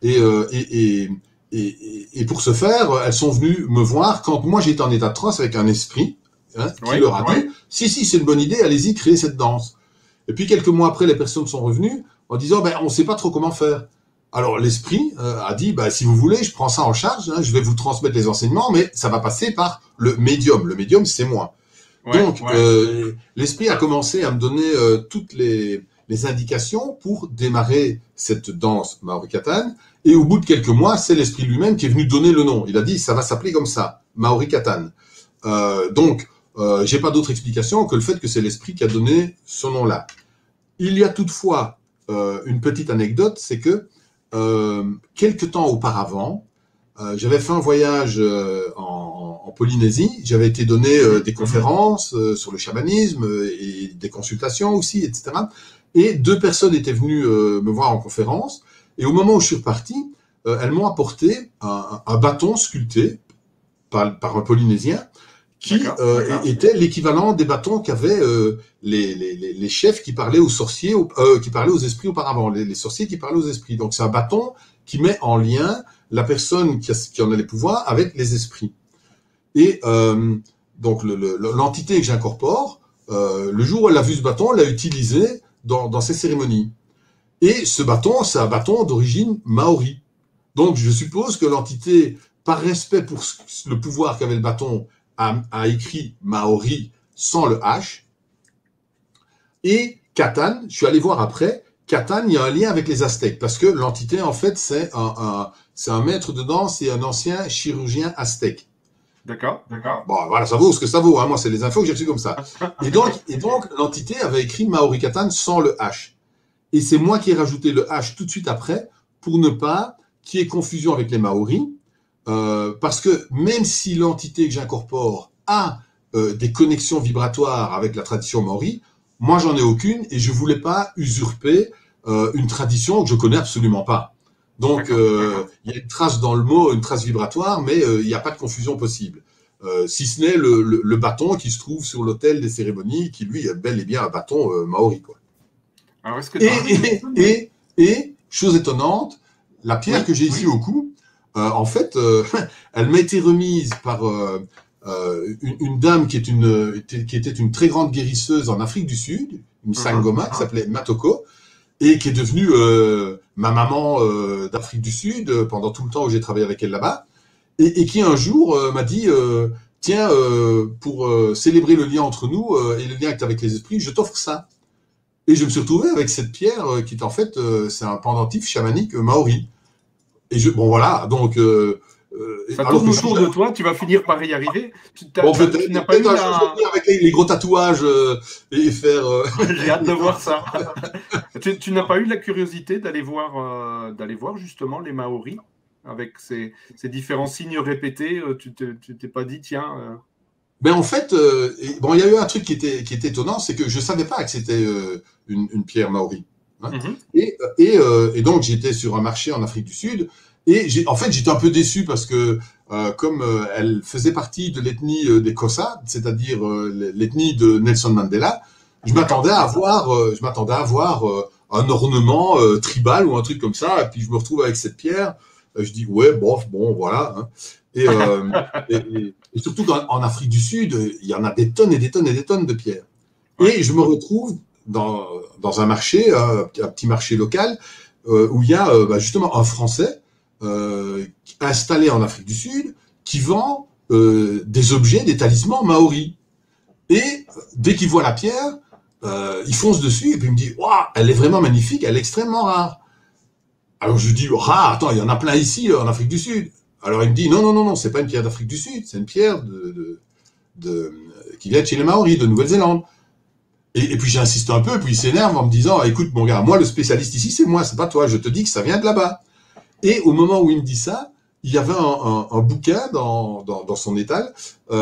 Et pour ce faire, elles sont venues me voir quand moi j'étais en état de transe avec un esprit, hein, qui leur a dit si c'est une bonne idée, allez-y, créez cette danse. Et puis quelques mois après, les personnes sont revenues en disant on ne sait pas trop comment faire. Alors l'esprit a dit si vous voulez, je prends ça en charge, hein, je vais vous transmettre les enseignements, mais ça va passer par le médium. Le médium, c'est moi. Donc l'esprit a commencé à me donner toutes les indications pour démarrer cette danse Maori Katan. Et au bout de quelques mois, c'est l'esprit lui-même qui est venu donner le nom. Il a dit ça va s'appeler comme ça, Maori Katan. Donc j'ai pas d'autre explication que le fait que c'est l'esprit qui a donné ce nom-là. Il y a toutefois une petite anecdote, c'est que quelque temps auparavant, j'avais fait un voyage en Polynésie. J'avais été donner des conférences sur le chamanisme et des consultations aussi, etc. Et 2 personnes étaient venues me voir en conférence. Et au moment où je suis reparti, elles m'ont apporté un bâton sculpté par un Polynésien qui était l'équivalent des bâtons qu'avaient les chefs qui parlaient aux sorciers, qui parlaient aux esprits auparavant, les sorciers qui parlaient aux esprits. Donc c'est un bâton qui met en lien la personne qui en a les pouvoirs avec les esprits. Et donc l'entité que j'incorpore, le jour où elle a vu ce bâton, elle l'a utilisé dans ses cérémonies. Et ce bâton, c'est un bâton d'origine maori. Donc je suppose que l'entité, par respect pour le pouvoir qu'avait le bâton, a écrit maori sans le H. Et Katan, je suis allé voir après, Katan, il y a un lien avec les Aztèques, parce que l'entité, en fait, c'est un maître de danse et un ancien chirurgien aztèque. D'accord. Bon, voilà, ça vaut ce que ça vaut, hein. Moi, c'est les infos que j'ai reçues comme ça. Et donc, l'entité avait écrit Maori Katan sans le H. Et c'est moi qui ai rajouté le H tout de suite après, pour ne pas qu'il y ait confusion avec les Maoris, parce que même si l'entité que j'incorpore a des connexions vibratoires avec la tradition maori, moi, j'en ai aucune et je voulais pas usurper une tradition que je connais absolument pas. Donc, il y a une trace dans le mot, une trace vibratoire, mais il n'y a pas de confusion possible. Si ce n'est le bâton qui se trouve sur l'autel des cérémonies, qui lui est bel et bien un bâton maori, quoi. Alors, est-ce que et chose étonnante, la pierre que j'ai ici au cou, en fait, elle m'a été remise par une dame qui était une très grande guérisseuse en Afrique du Sud, une Sangoma qui s'appelait Matoko, et qui est devenue ma maman d'Afrique du Sud pendant tout le temps où j'ai travaillé avec elle là-bas, et qui un jour m'a dit tiens, pour célébrer le lien entre nous et le lien avec les esprits, je t'offre ça. Et je me suis retrouvé avec cette pierre qui est en fait, c'est un pendentif chamanique maori. Et bon voilà, donc ça tourne autour de toi, tu vas finir par y arriver. Tu n'as pas eu un jour, je vais venir avec les gros tatouages et faire. J'ai hâte de voir ça. Tu n'as pas eu la curiosité d'aller voir justement les Maoris avec ces différents signes répétés. Tu t'es pas dit tiens. Ben en fait, bon, il y a eu un truc qui était étonnant, c'est que je savais pas que c'était une pierre maori. Hein. Et donc j'étais sur un marché en Afrique du Sud et en fait j'étais un peu déçu parce que comme elle faisait partie de l'ethnie des Xhosa, c'est-à-dire l'ethnie de Nelson Mandela, je m'attendais à avoir un ornement tribal ou un truc comme ça, et puis je me retrouve avec cette pierre. Je dis ouais, bon, voilà. Hein. Et, et surtout en Afrique du Sud, il y en a des tonnes et des tonnes et des tonnes de pierres. Et je me retrouve dans un marché, un petit marché local, où il y a justement un Français installé en Afrique du Sud qui vend des objets, des talismans maoris. Et dès qu'il voit la pierre, il fonce dessus et puis il me dit « Waouh, elle est vraiment magnifique, elle est extrêmement rare. » Alors je lui dis « Ah, attends, il y en a plein ici en Afrique du Sud. » Alors il me dit « Non, c'est pas une pierre d'Afrique du Sud, c'est une pierre qui vient de chez les Maoris, de Nouvelle-Zélande. » Et puis j'insiste un peu, puis il s'énerve en me disant « Écoute mon gars, moi le spécialiste ici c'est moi, c'est pas toi, je te dis que ça vient de là-bas. » Et au moment où il me dit ça, il y avait un bouquin dans son étal,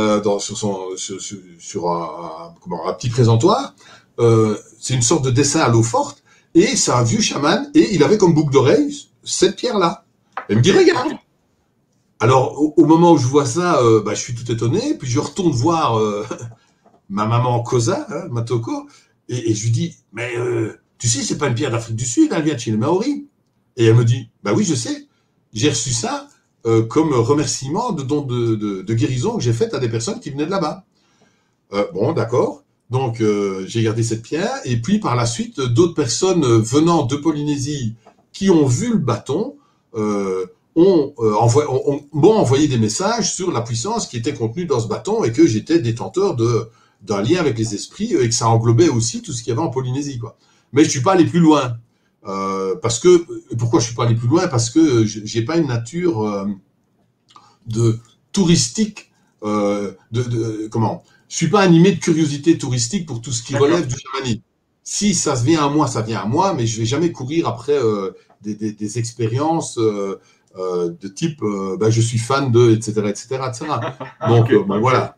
sur un petit présentoir. C'est une sorte de dessin à l'eau forte, et c'est un vieux chaman, et il avait comme boucle d'oreille cette pierre-là. Et il me dit « Regarde !» Alors, au moment où je vois ça, je suis tout étonné, puis je retourne voir ma maman Kosa, hein, Matoko, et je lui dis « Mais tu sais, c'est pas une pierre d'Afrique du Sud, elle vient de chez les Maoris. » Et elle me dit « Bah oui, je sais, j'ai reçu ça comme remerciement de don de guérison que j'ai fait à des personnes qui venaient de là-bas. » Bon, d'accord. Donc, j'ai gardé cette pierre, et puis par la suite, d'autres personnes venant de Polynésie qui ont vu le bâton m'ont envoyé des messages sur la puissance qui était contenue dans ce bâton et que j'étais détenteur d'un lien avec les esprits et que ça englobait aussi tout ce qu'il y avait en Polynésie, quoi. Mais je suis pas allé plus loin. Parce que pourquoi je suis pas allé plus loin? Parce que j'ai pas une nature de touristique, comment? Je suis pas animé de curiosité touristique pour tout ce qui relève du chamanisme. Si ça vient à moi, ça vient à moi, mais je vais jamais courir après des expériences de type je suis fan de, etc., etc., etc. Donc bon voilà.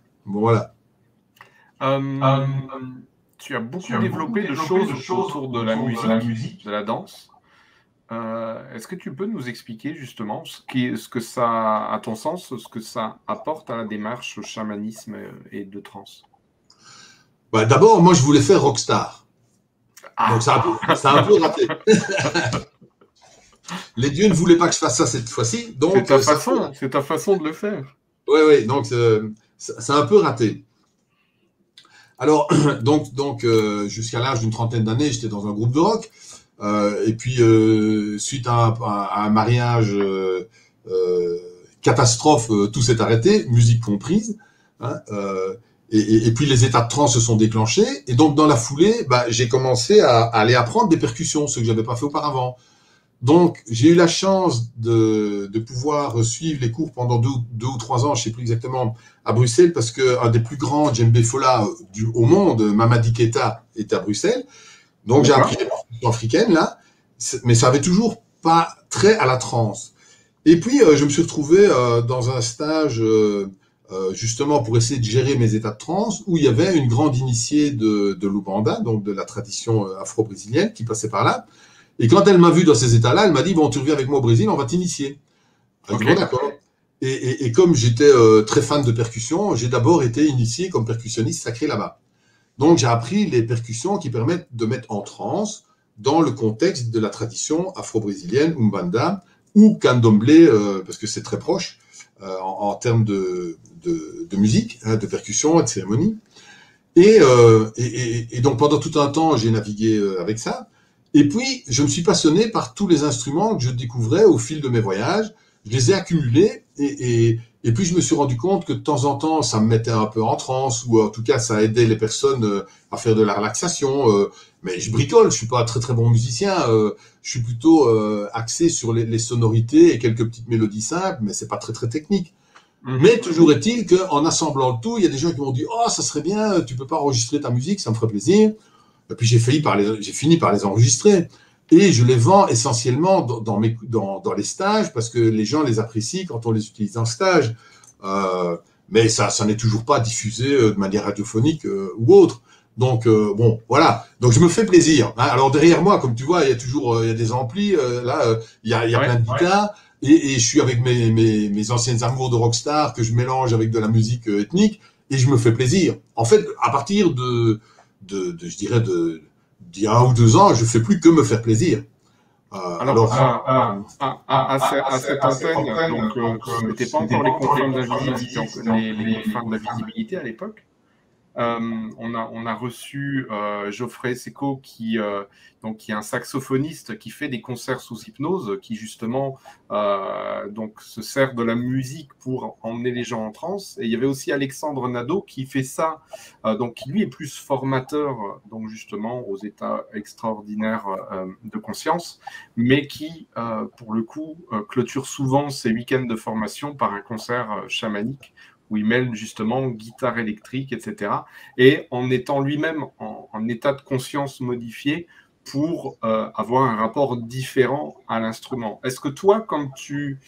Tu as beaucoup développé de choses autour de la musique, de la danse. Est-ce que tu peux nous expliquer justement ce que ça, à ton sens, ce que ça apporte à la démarche chamanisme et de trance? D'abord, moi, je voulais faire rockstar. Donc, ça a un peu raté. Les dieux ne voulaient pas que je fasse ça cette fois-ci. C'est ta façon de le faire. Oui, donc ça a un peu raté. Alors, donc jusqu'à l'âge d'une trentaine d'années, j'étais dans un groupe de rock. Et puis, suite à un mariage catastrophe, tout s'est arrêté, musique comprise. Hein, et puis, les états de transe se sont déclenchés. Et donc, dans la foulée, j'ai commencé à aller apprendre des percussions, ce que j'avais pas fait auparavant. Donc, j'ai eu la chance de pouvoir suivre les cours pendant deux ou 3 ans, je sais plus exactement, à Bruxelles, parce que un des plus grands djembé fola au monde, Mamadi Keita, était à Bruxelles. Donc, j'ai appris les percussions africaines, là, mais ça avait toujours pas trait à la trance. Et puis, je me suis retrouvé dans un stage, justement, pour essayer de gérer mes états de trance, où il y avait une grande initiée de l'Ubanda, donc de la tradition afro-brésilienne, qui passait par là. Et quand elle m'a vu dans ces états-là, elle m'a dit « Bon, tu reviens avec moi au Brésil, on va t'initier. » J'ai dit « Bon, d'accord. » Et comme j'étais très fan de percussion, j'ai d'abord été initié comme percussionniste sacré là-bas. Donc, j'ai appris les percussions qui permettent de mettre en transe dans le contexte de la tradition afro-brésilienne, Umbanda, ou Candomblé, parce que c'est très proche en termes de musique, hein, de percussion et de cérémonie. Et donc, pendant tout un temps, j'ai navigué avec ça. Et puis, je me suis passionné par tous les instruments que je découvrais au fil de mes voyages. Je les ai accumulés et puis je me suis rendu compte que de temps en temps, ça me mettait un peu en transe ou en tout cas, ça aidait les personnes à faire de la relaxation. Mais je bricole, je suis pas un très très bon musicien. Je suis plutôt axé sur les sonorités et quelques petites mélodies simples, mais c'est pas très très technique. Mais toujours est-il qu'en assemblant le tout, il y a des gens qui m'ont dit « Oh, ça serait bien, tu peux pas enregistrer ta musique, ça me ferait plaisir. » Et puis j'ai fini par les enregistrer et je les vends essentiellement dans les stages parce que les gens les apprécient quand on les utilise en stage. mais ça n'est toujours pas diffusé de manière radiophonique ou autre. Donc bon, voilà. Donc je me fais plaisir. Hein. Alors derrière moi, comme tu vois, il y a toujours il y a des amplis. Là, il y a plein de guitares. Et je suis avec mes anciennes amours de rockstar que je mélange avec de la musique ethnique et je me fais plaisir. En fait, à partir je dirais d'il y a 1 ou 2 ans, je fais plus que me faire plaisir. Alors, à cette antenne, donc, ce n'était pas encore les confins de la visibilité à l'époque. On a reçu Geoffrey Seco qui est un saxophoniste qui fait des concerts sous hypnose, qui justement donc se sert de la musique pour emmener les gens en transe. Et il y avait aussi Alexandre Nadeau qui fait ça, donc qui lui est plus formateur, donc justement aux états extraordinaires de conscience, mais qui pour le coup clôture souvent ses week-ends de formation par un concert chamanique où il mêle justement guitare électrique, etc. Et en étant lui-même en état de conscience modifié pour avoir un rapport différent à l'instrument. Est-ce que toi, quand tu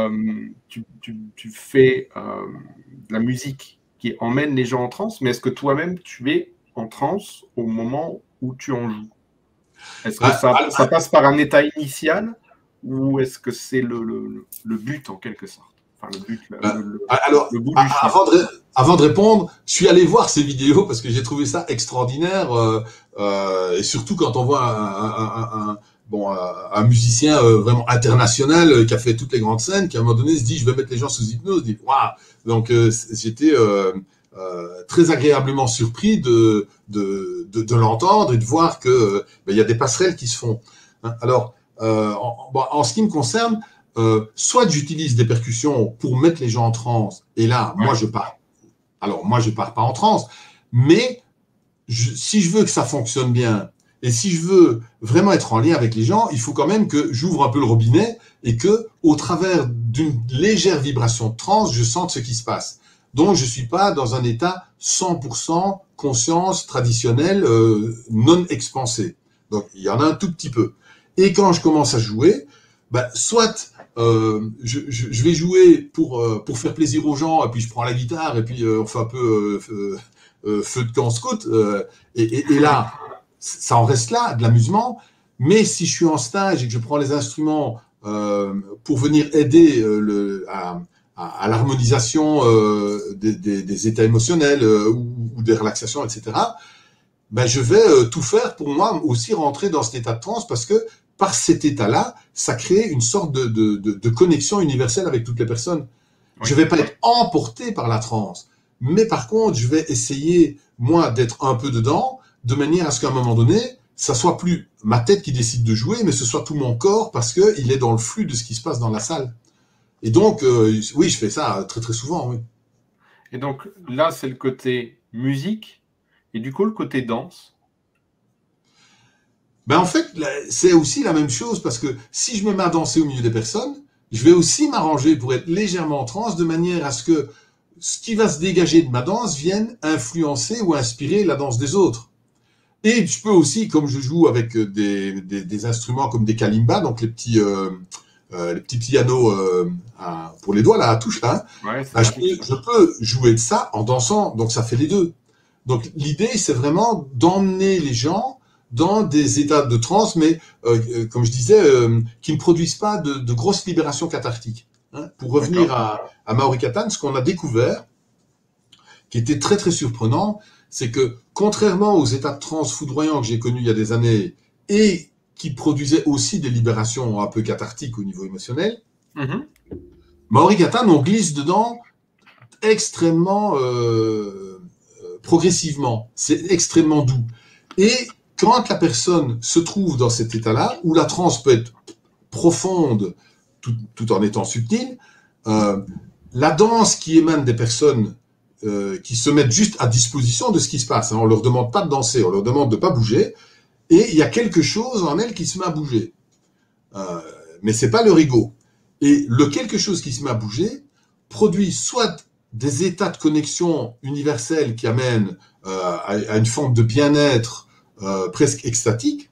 fais de la musique qui emmène les gens en transe, mais est-ce que toi-même, tu es en transe au moment où tu en joues? Est-ce que ça passe par un état initial ou est-ce que c'est le but en quelque sorte? Enfin, le but, alors, le bout du avant de répondre, je suis allé voir ces vidéos parce que j'ai trouvé ça extraordinaire, et surtout quand on voit un musicien vraiment international qui a fait toutes les grandes scènes, qui à un moment donné se dit je vais mettre les gens sous hypnose, dit waouh. Donc j'étais très agréablement surpris de l'entendre et de voir que il y a des passerelles qui se font. Hein. Alors en ce qui me concerne, soit j'utilise des percussions pour mettre les gens en transe, et là, moi, je pars. Alors, moi, je pars pas en transe, mais si je veux que ça fonctionne bien, et si je veux vraiment être en lien avec les gens, il faut quand même que j'ouvre un peu le robinet et que, au travers d'une légère vibration de transe, je sente ce qui se passe. Donc, je suis pas dans un état 100% conscience traditionnelle, non expansée. Donc, il y en a un tout petit peu. Et quand je commence à jouer, soit je vais jouer pour faire plaisir aux gens, et puis je prends la guitare, et puis on fait un peu feu de camp scout, et là, ça en reste là, de l'amusement. Mais si je suis en stage et que je prends les instruments pour venir aider à l'harmonisation des états émotionnels ou des relaxations, etc., je vais tout faire pour moi aussi rentrer dans cet état de transe, parce que par cet état-là, ça crée une sorte de connexion universelle avec toutes les personnes. Oui. Je ne vais pas être emporté par la transe, mais par contre, je vais essayer, moi, d'être un peu dedans, de manière à ce qu'à un moment donné, ça soit plus ma tête qui décide de jouer, mais ce soit tout mon corps, parce qu'il est dans le flux de ce qui se passe dans la salle. Et donc, oui, je fais ça très très souvent, oui. Et donc, là, c'est le côté musique, et du coup, le côté danse. En fait, c'est aussi la même chose, parce que si je me mets à danser au milieu des personnes, je vais aussi m'arranger pour être légèrement en transe, de manière à ce que ce qui va se dégager de ma danse vienne influencer ou inspirer la danse des autres. Et je peux aussi, comme je joue avec des instruments comme des kalimbas, donc les petits pianos pour les doigts, là, à touche, là, ouais, je peux jouer de ça en dansant, donc ça fait les deux. Donc l'idée, c'est vraiment d'emmener les gens dans des états de transe, mais comme je disais, qui ne produisent pas de grosses libérations cathartiques. Hein. Pour revenir à Maori Katan, ce qu'on a découvert, qui était très très surprenant, c'est que contrairement aux états de transe foudroyants que j'ai connus il y a des années et qui produisaient aussi des libérations un peu cathartiques au niveau émotionnel, Maori Katan, on glisse dedans extrêmement progressivement. C'est extrêmement doux. Et quand la personne se trouve dans cet état-là, où la transe peut être profonde tout en étant subtile, la danse qui émane des personnes qui se mettent juste à disposition de ce qui se passe. Hein. On ne leur demande pas de danser, on leur demande de ne pas bouger, et il y a quelque chose en elles qui se met à bouger. Mais ce n'est pas leur ego. Et le quelque chose qui se met à bouger produit soit des états de connexion universelle qui amènent à une forme de bien-être presque extatique,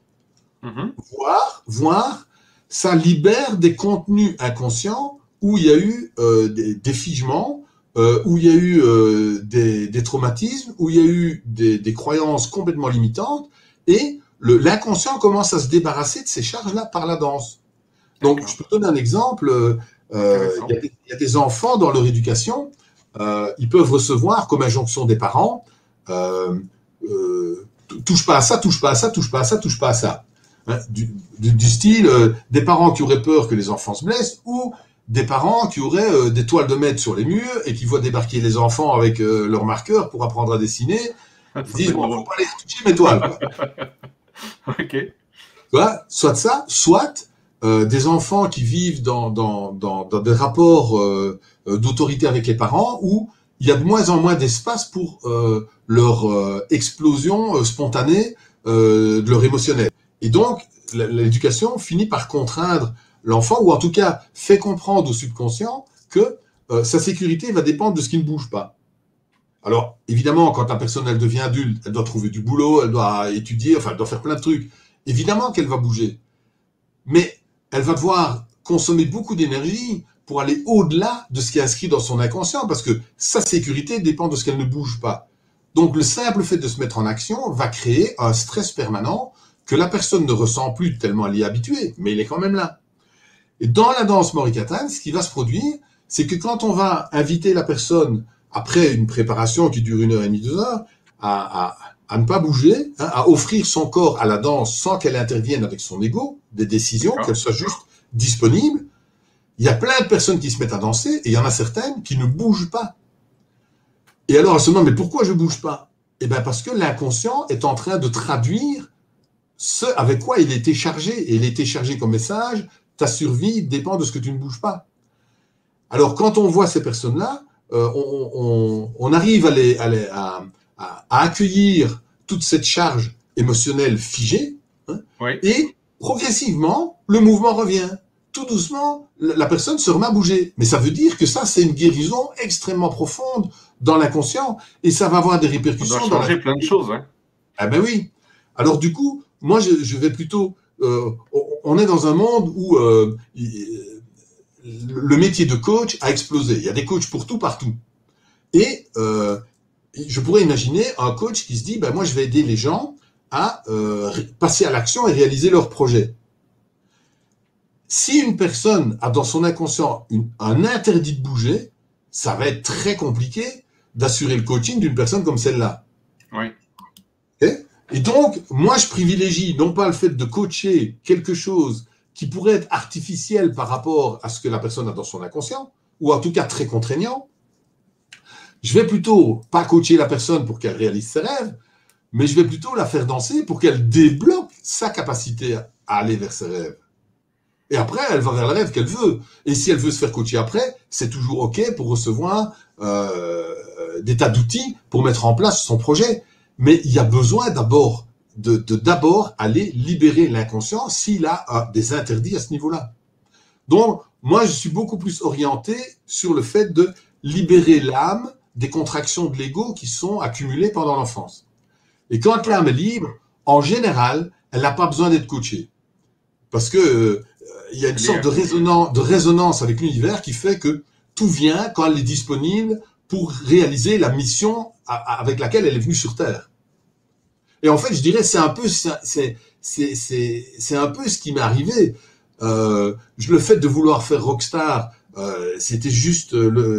voire ça libère des contenus inconscients où il y a eu des figements où il y a eu des traumatismes, où il y a eu des croyances complètement limitantes, et l'inconscient commence à se débarrasser de ces charges-là par la danse. Donc, je peux donner un exemple. Il y a des enfants dans leur éducation, ils peuvent recevoir comme injonction des parents, touche pas à ça, touche pas à ça, touche pas à ça, touche pas à ça. Hein, du style des parents qui auraient peur que les enfants se blessent, ou des parents qui auraient des toiles de maître sur les murs et qui voient débarquer les enfants avec leurs marqueurs pour apprendre à dessiner. Ils disent, bon, faut pas les toucher mes toiles, quoi. Ok. Tu vois, soit ça, soit des enfants qui vivent dans des rapports d'autorité avec les parents où il y a de moins en moins d'espace pour leur explosion spontanée de leur émotionnel. Et donc, l'éducation finit par contraindre l'enfant, ou en tout cas fait comprendre au subconscient que sa sécurité va dépendre de ce qui ne bouge pas. Alors, évidemment, quand la personne elle devient adulte, elle doit trouver du boulot, elle doit étudier, enfin, elle doit faire plein de trucs. Évidemment qu'elle va bouger. Mais elle va devoir consommer beaucoup d'énergie pour aller au-delà de ce qui est inscrit dans son inconscient, parce que sa sécurité dépend de ce qu'elle ne bouge pas. Donc, le simple fait de se mettre en action va créer un stress permanent que la personne ne ressent plus tellement elle y est habituée, mais il est quand même là. Et dans la danse Morikatan, ce qui va se produire, c'est que quand on va inviter la personne, après une préparation qui dure 1h30, 2 heures, à ne pas bouger, hein, à offrir son corps à la danse sans qu'elle intervienne avec son ego, des décisions, qu'elle soit juste disponible, il y a plein de personnes qui se mettent à danser, et il y en a certaines qui ne bougent pas. Et alors, elle se demande, mais pourquoi je ne bouge pas? Eh bien, parce que l'inconscient est en train de traduire ce avec quoi il a été chargé. Et il a été chargé comme message, ta survie dépend de ce que tu ne bouges pas. Alors, quand on voit ces personnes-là, on arrive à accueillir toute cette charge émotionnelle figée, hein, Oui. et progressivement, le mouvement revient. Tout doucement, la personne se remet à bouger. Mais ça veut dire que ça, c'est une guérison extrêmement profonde dans l'inconscient, et ça va avoir des répercussions. Ça doit changer plein de choses. Hein. Ah ben oui. Alors du coup, moi, je vais plutôt... on est dans un monde où le métier de coach a explosé. Il y a des coachs pour tout, partout. Et je pourrais imaginer un coach qui se dit, ben moi, je vais aider les gens à passer à l'action et réaliser leurs projets. Si une personne a dans son inconscient un interdit de bouger, ça va être très compliqué d'assurer le coaching d'une personne comme celle-là. Oui. Et donc, moi, je privilégie non pas le fait de coacher quelque chose qui pourrait être artificiel par rapport à ce que la personne a dans son inconscient, ou en tout cas très contraignant. Je vais plutôt pas coacher la personne pour qu'elle réalise ses rêves, mais je vais plutôt la faire danser pour qu'elle débloque sa capacité à aller vers ses rêves. Et après, elle va vers le rêve qu'elle veut. Et si elle veut se faire coacher après, c'est toujours OK pour recevoir des tas d'outils pour mettre en place son projet. Mais il y a besoin d'abord d'abord aller libérer l'inconscient s'il a des interdits à ce niveau-là. Donc, moi, je suis beaucoup plus orienté sur le fait de libérer l'âme des contractions de l'ego qui sont accumulées pendant l'enfance. Et quand l'âme est libre, en général, elle n'a pas besoin d'être coachée. Parce que il y a une sorte de résonance avec l'univers qui fait que tout vient quand elle est disponible pour réaliser la mission avec laquelle elle est venue sur Terre. Et en fait, je dirais, c'est un peu ce qui m'est arrivé. Le fait de vouloir faire rockstar, c'était juste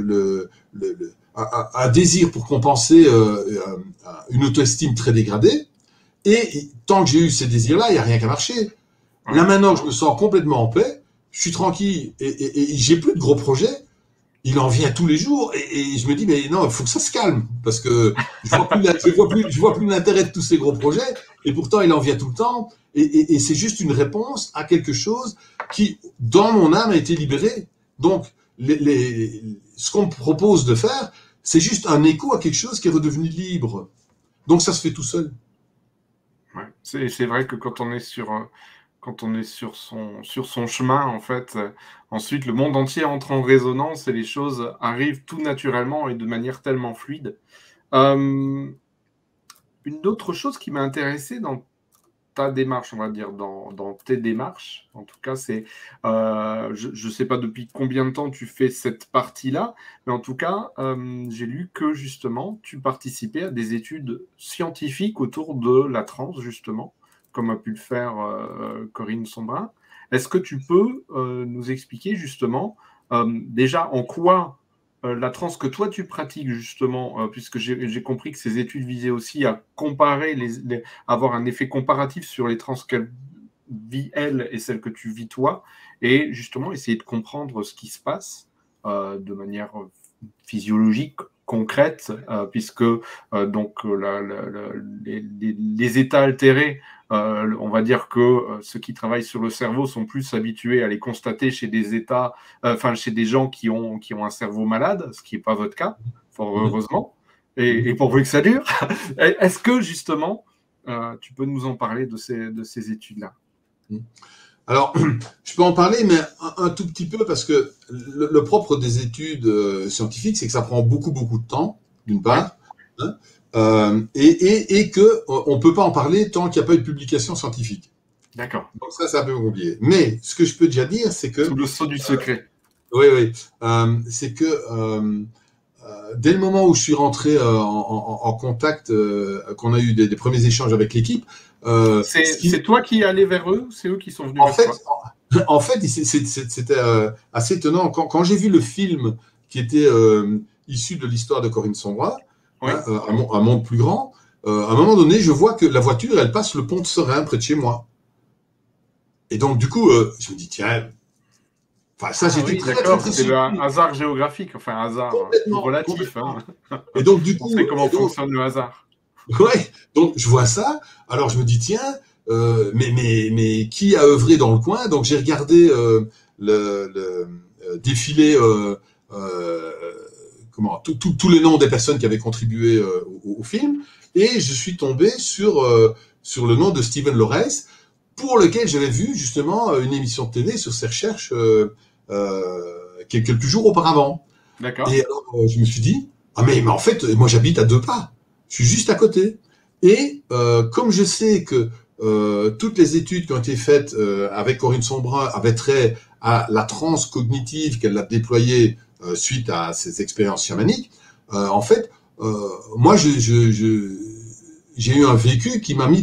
un désir pour compenser une auto-estime très dégradée. Et tant que j'ai eu ces désirs-là, il n'y a rien qu'à marcher. Là, maintenant, je me sens complètement en paix, je suis tranquille et j'ai plus de gros projets. Il en vient tous les jours et je me dis, mais non, il faut que ça se calme parce que je vois plus l'intérêt de tous ces gros projets et pourtant, il en vient tout le temps et c'est juste une réponse à quelque chose qui, dans mon âme, a été libéré. Donc, ce qu'on me propose de faire, c'est juste un écho à quelque chose qui est redevenu libre. Donc, ça se fait tout seul. Ouais. C'est vrai que quand on est sur son chemin, en fait, ensuite le monde entier entre en résonance et les choses arrivent tout naturellement et de manière tellement fluide. Une autre chose qui m'a intéressé dans ta démarche, on va dire, dans tes démarches. En tout cas, je ne sais pas depuis combien de temps tu fais cette partie-là, mais en tout cas, j'ai lu que justement, tu participais à des études scientifiques autour de la transe, justement, comme a pu le faire Corinne Sombrin. Est-ce que tu peux nous expliquer justement déjà en quoi la transe que toi tu pratiques justement, puisque j'ai compris que ces études visaient aussi à comparer, avoir un effet comparatif sur les trans qu'elle vit elle et celles que tu vis toi, et justement essayer de comprendre ce qui se passe de manière physiologique, concrète, puisque les états altérés, on va dire que ceux qui travaillent sur le cerveau sont plus habitués à les constater chez des états, chez des gens qui ont un cerveau malade, ce qui n'est pas votre cas, fort heureusement, et pourvu que ça dure. Est-ce que justement, tu peux nous en parler de ces études-là? Alors, je peux en parler, mais un tout petit peu, parce que le propre des études scientifiques, c'est que ça prend beaucoup, beaucoup de temps, d'une part, et que on peut pas en parler tant qu'il n'y a pas eu de publication scientifique. D'accord. Donc ça, c'est un peu compliqué. Mais ce que je peux déjà dire, c'est que... Sous le sceau du secret. Oui. C'est que dès le moment où je suis rentré en contact, qu'on a eu des premiers échanges avec l'équipe... c'est toi qui es allé vers eux? C'est eux qui sont venus vers toi? En fait, c'était assez étonnant. Quand j'ai vu le film qui était issu de l'histoire de Corinne Sombrin, oui. Un monde plus grand, à un moment donné, je vois que la voiture, elle passe le pont de Serein près de chez moi. Et donc, du coup, je me dis, tiens, enfin, ça, j'étais très surpris. C'est le hasard géographique, enfin, hasard relatif. Hein. Et donc, du coup, on sait comment fonctionne le hasard. Ouais, donc je vois ça. Alors, je me dis, tiens, mais qui a œuvré dans le coin? Donc, j'ai regardé le défilé, tous les noms des personnes qui avaient contribué au film, et je suis tombé sur le nom de Steven Lorès, pour lequel j'avais vu justement une émission de télé sur ses recherches quelques jours auparavant. D'accord. Et alors, je me suis dit, ah mais en fait, moi j'habite à 2 pas, je suis juste à côté. Et comme je sais que toutes les études qui ont été faites avec Corinne Sombrin avaient trait à la transe cognitive qu'elle a déployée suite à ses expériences chamaniques, en fait, moi j'ai eu un vécu qui m'a mis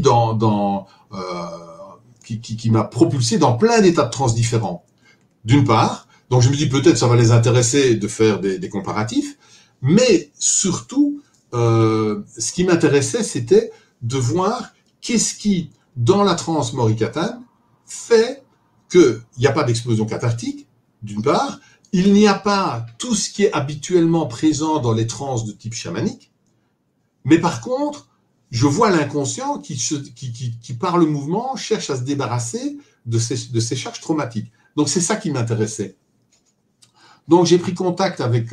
qui m'a propulsé dans plein d'états de transe différents. D'une part, donc je me dis peut-être ça va les intéresser de faire des comparatifs, mais surtout, ce qui m'intéressait, c'était de voir qu'est-ce qui, dans la transe Morikatan, fait qu'il n'y a pas d'explosion cathartique, d'une part, il n'y a pas tout ce qui est habituellement présent dans les transes de type chamanique, mais par contre, je vois l'inconscient qui, par le mouvement, cherche à se débarrasser de ces charges traumatiques. Donc c'est ça qui m'intéressait. Donc j'ai pris contact avec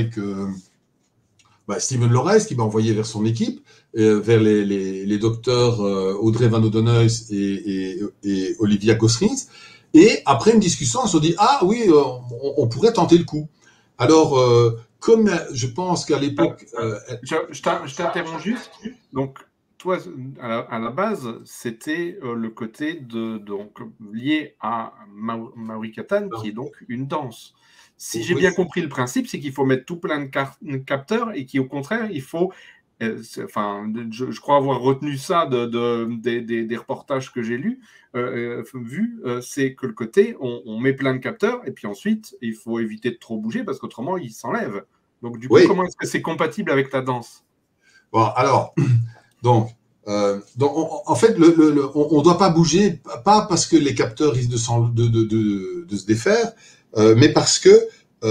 Steven Lorès, qui m'a envoyé vers son équipe, vers les docteurs Audrey Van Odenhuis et Olivia Gosrins. Et après une discussion, on se dit, ah oui, on pourrait tenter le coup. Alors, comme je pense qu'à l'époque... je t'interromps juste. Donc, toi, à la base, c'était le côté donc, lié à Morikatan, qui est donc une danse. Si j'ai bien compris le principe, c'est qu'il faut mettre tout plein de capteurs et qu'au contraire, il faut... je crois avoir retenu ça des reportages que j'ai lus, c'est que le côté, on met plein de capteurs et puis ensuite, il faut éviter de trop bouger parce qu'autrement, il s'enlève. Donc, du coup, comment est-ce que c'est compatible avec ta danse? Bon, alors, donc en fait, on ne doit pas bouger, pas parce que les capteurs risquent de se défaire, mais parce que,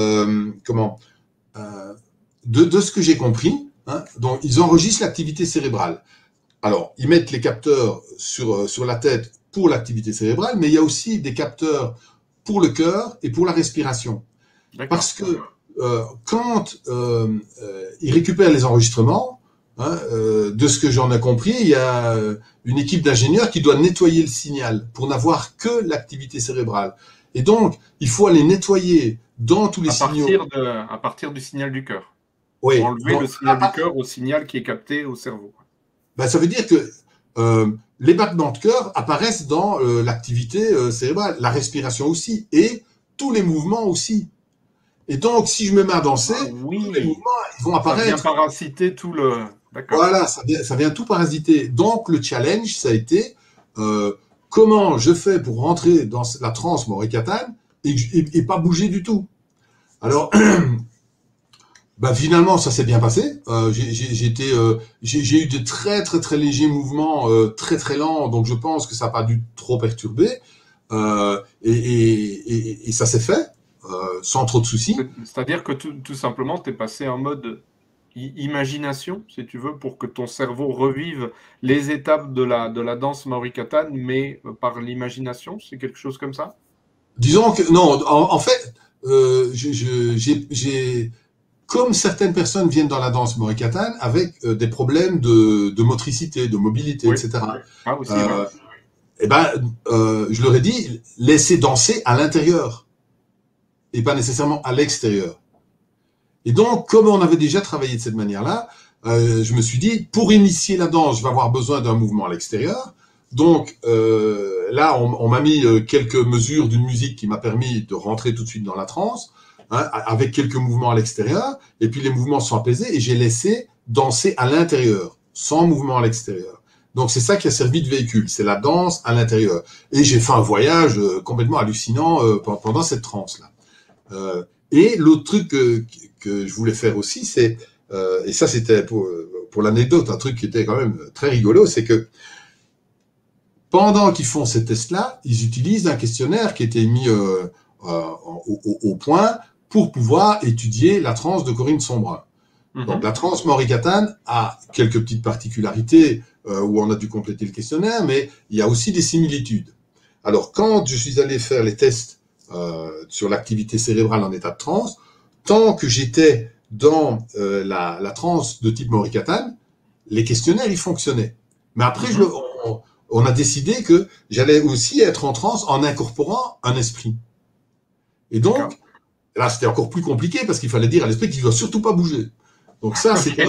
de ce que j'ai compris, hein, donc ils enregistrent l'activité cérébrale. Alors, ils mettent les capteurs sur la tête pour l'activité cérébrale, mais il y a aussi des capteurs pour le cœur et pour la respiration. Parce que quand ils récupèrent les enregistrements, de ce que j'en ai compris, il y a une équipe d'ingénieurs qui doit nettoyer le signal pour n'avoir que l'activité cérébrale. Et donc, il faut aller nettoyer dans tous les signaux. À partir du signal du cœur. Oui. Pour enlever le signal du cœur au signal qui est capté au cerveau. Ben, ça veut dire que les battements de cœur apparaissent dans l'activité cérébrale, la respiration aussi, et tous les mouvements aussi. Et donc, si je me mets à danser, Ah tous les oui, mouvements, ils vont ça vient apparaître. parasiter tout le... D'accord. Voilà, ça vient tout parasiter. Donc, le challenge, ça a été comment je fais pour rentrer dans la transe Morikatan et pas bouger du tout. Alors, bah, finalement, ça s'est bien passé. J'ai eu de très très très légers mouvements, très très lents, donc je pense que ça n'a pas dû trop perturber. Et ça s'est fait sans trop de soucis. C'est-à-dire que tout simplement, tu es passé en mode imagination, si tu veux, pour que ton cerveau revive les étapes de la danse Mauricatane, mais par l'imagination, c'est quelque chose comme ça? Disons que non, en fait, j'ai comme certaines personnes viennent dans la danse Morikatan avec des problèmes de motricité, de mobilité, Oui. etc. Ah, aussi, Euh, ouais. eh ben, je leur ai dit, laissez danser à l'intérieur et pas nécessairement à l'extérieur. Et donc, comme on avait déjà travaillé de cette manière-là, je me suis dit, pour initier la danse, je vais avoir besoin d'un mouvement à l'extérieur. Donc là, on m'a mis quelques mesures d'une musique qui m'a permis de rentrer tout de suite dans la transe, hein, avec quelques mouvements à l'extérieur. Et puis les mouvements sont apaisés et j'ai laissé danser à l'intérieur, sans mouvement à l'extérieur. Donc c'est ça qui a servi de véhicule, c'est la danse à l'intérieur. Et j'ai fait un voyage complètement hallucinant pendant cette transe-là. Et l'autre truc que je voulais faire aussi, c'est, et ça c'était pour l'anecdote, un truc qui était quand même très rigolo, c'est que pendant qu'ils font ces tests-là, ils utilisent un questionnaire qui était mis au point pour pouvoir étudier la transe de Corinne Sombrin. Donc la transe Morikatan a quelques petites particularités où on a dû compléter le questionnaire, mais il y a aussi des similitudes. Alors quand je suis allé faire les tests sur l'activité cérébrale en état de transe, tant que j'étais dans la transe de type Morikatan, les questionnaires ils fonctionnaient. Mais après on a décidé que j'allais aussi être en transe en incorporant un esprit. Et donc, là, c'était encore plus compliqué parce qu'il fallait dire à l'esprit qu'il ne doit surtout pas bouger. Donc ça, c'était...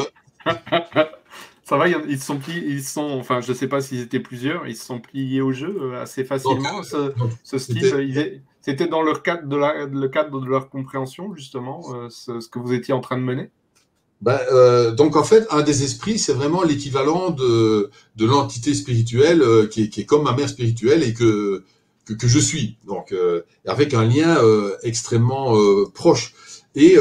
Ça va, ils sont, enfin, je ne sais pas s'ils étaient plusieurs, ils se sont pliés au jeu assez facilement. Ce style, c'était dans le cadre de leur compréhension, justement, ce que vous étiez en train de mener. Donc en fait, un des esprits, c'est vraiment l'équivalent de l'entité spirituelle qui est comme ma mère spirituelle et que je suis. Donc avec un lien extrêmement proche. Et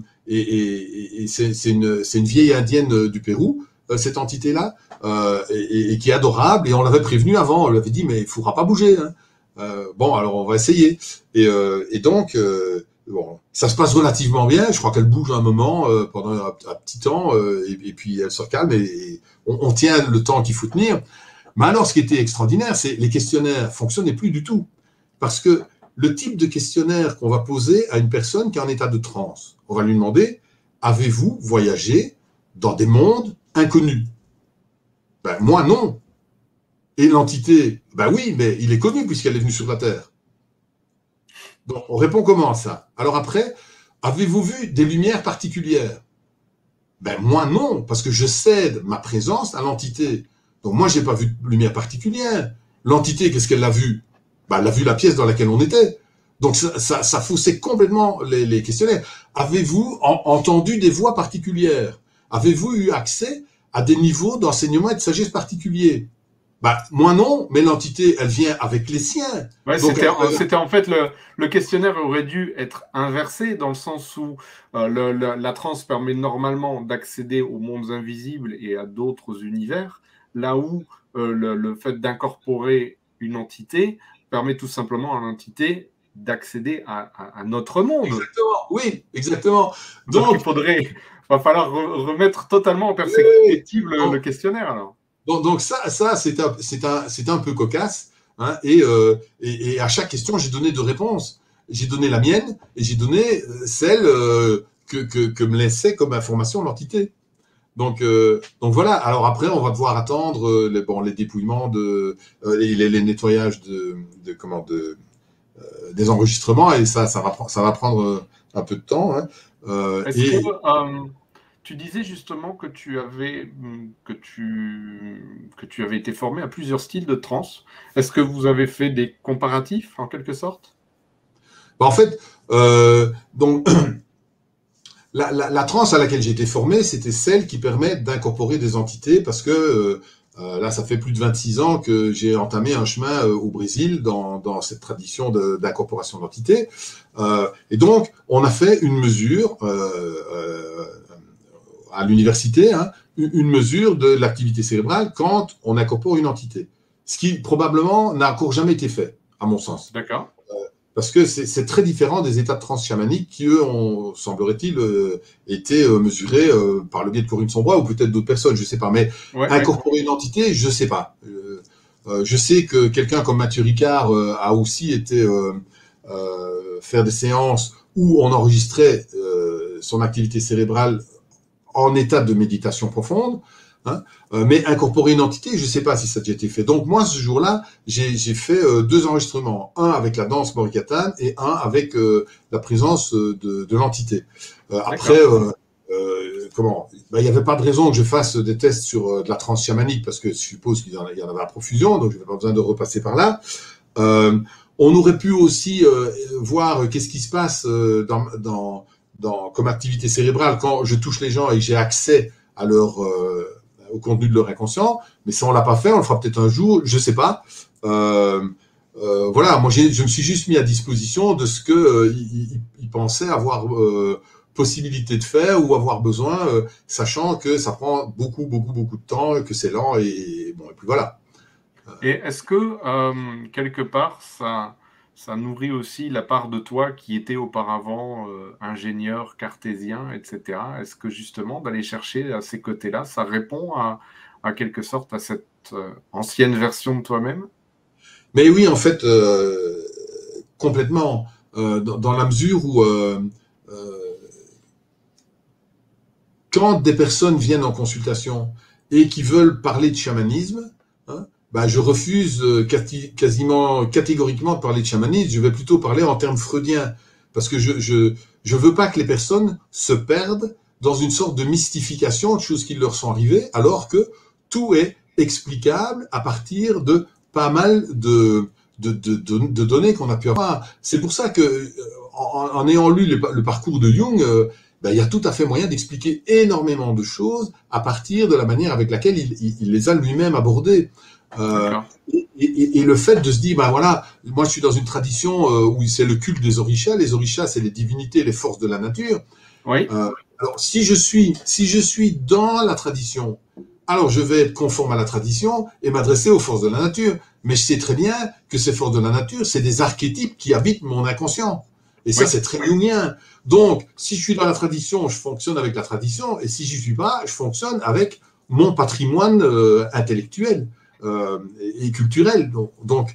c'est une vieille indienne du Pérou, cette entité-là, et qui est adorable. Et on l'avait prévenu avant, on lui avait dit mais il ne faudra pas bouger. Hein. Bon, alors on va essayer. Et donc bon, ça se passe relativement bien. Je crois qu'elle bouge un moment pendant un petit temps et puis elle se calme et on tient le temps qu'il faut tenir. Mais alors, ce qui était extraordinaire, c'est les questionnaires fonctionnaient plus du tout parce que le type de questionnaire qu'on va poser à une personne qui est en état de transe, on va lui demander avez-vous voyagé dans des mondes inconnus? Ben moi non. Et l'entité, ben oui, mais il est connu puisqu'elle est venue sur la Terre. Donc, on répond comment à ça? Alors après, avez-vous vu des lumières particulières? Ben moi non, parce que je cède ma présence à l'entité. Donc moi, j'ai pas vu de lumière particulière. L'entité, qu'est-ce qu'elle a vu? Ben, elle a vu la pièce dans laquelle on était. Donc ça faussait complètement les questionnaires. Avez-vous entendu des voix particulières? Avez-vous eu accès à des niveaux d'enseignement et de sagesse particuliers? Bah, moi non, mais l'entité, elle vient avec les siens. Ouais, Donc, c'était en fait le questionnaire aurait dû être inversé dans le sens où la transe permet normalement d'accéder aux mondes invisibles et à d'autres univers, là où le fait d'incorporer une entité permet tout simplement à l'entité d'accéder à notre monde. Exactement, oui, exactement. Donc va falloir remettre totalement en perspective le questionnaire alors. Donc ça c'est un peu cocasse. Hein, et à chaque question, j'ai donné deux réponses. J'ai donné la mienne et j'ai donné celle que me laissait comme information l'entité. Donc voilà. Alors après, on va devoir attendre les dépouillements les nettoyages des enregistrements et ça va prendre un peu de temps. Hein. Est-ce que tu disais justement que que tu avais été formé à plusieurs styles de trance. Est-ce que vous avez fait des comparatifs en quelque sorte? En fait, donc la transe à laquelle j'ai été formé, c'était celle qui permet d'incorporer des entités parce que là, ça fait plus de 26 ans que j'ai entamé un chemin au Brésil dans cette tradition d'incorporation d'entités. Et donc, on a fait une mesure à l'université, hein, une mesure de l'activité cérébrale quand on incorpore une entité. Ce qui probablement n'a encore jamais été fait, à mon sens. D'accord. Parce que c'est très différent des états de transe chamanique qui, eux, ont, semblerait-il, été mesurés par le biais de Corinne Sombrois ou peut-être d'autres personnes, je sais pas. Mais Ouais, incorporer une entité, je sais pas. Je sais que quelqu'un comme Mathieu Ricard a aussi été faire des séances où on enregistrait son activité cérébrale en état de méditation profonde. Hein, mais incorporer une entité, je ne sais pas si ça a déjà été fait. Donc moi, ce jour-là, j'ai fait 2 enregistrements, un avec la danse Morikatan et un avec la présence de l'entité. Après, comment il n'y avait pas de raison que je fasse des tests sur de la transe chamanique parce que je suppose qu'il y en avait à profusion, donc je n'avais pas besoin de repasser par là. On aurait pu aussi voir qu'est-ce qui se passe comme activité cérébrale quand je touche les gens et que j'ai accès à leur au contenu de leur inconscient, mais ça on l'a pas fait, on le fera peut-être un jour, je sais pas. Voilà, moi je me suis juste mis à disposition de ce que ils pensaient avoir possibilité de faire ou avoir besoin, sachant que ça prend beaucoup de temps, que c'est lent et bon et puis voilà. Et est-ce que quelque part ça nourrit aussi la part de toi qui était auparavant ingénieur cartésien, etc. Est-ce que justement d'aller chercher à ces côtés-là, ça répond à quelque sorte à cette ancienne version de toi-même? Mais oui, en fait, complètement, dans la mesure où quand des personnes viennent en consultation et qui veulent parler de chamanisme, hein, bah, je refuse quasiment catégoriquement de parler de chamanisme. Je vais plutôt parler en termes freudiens parce que je veux pas que les personnes se perdent dans une sorte de mystification de choses qui leur sont arrivées, alors que tout est explicable à partir de pas mal de données qu'on a pu avoir. C'est pour ça que, en ayant lu le parcours de Jung, ben, il y a tout à fait moyen d'expliquer énormément de choses à partir de la manière avec laquelle il les a lui-même abordées. Et le fait de se dire, ben voilà, moi je suis dans une tradition où c'est le culte des orishas. Les orishas, c'est les divinités, les forces de la nature. Oui. Alors si je suis dans la tradition, alors je vais être conforme à la tradition et m'adresser aux forces de la nature. Mais je sais très bien que ces forces de la nature, c'est des archétypes qui habitent mon inconscient. Et ça, c'est très jungien. Donc, si je suis dans la tradition, je fonctionne avec la tradition. Et si j'y suis pas, je fonctionne avec mon patrimoine intellectuel et culturel. Donc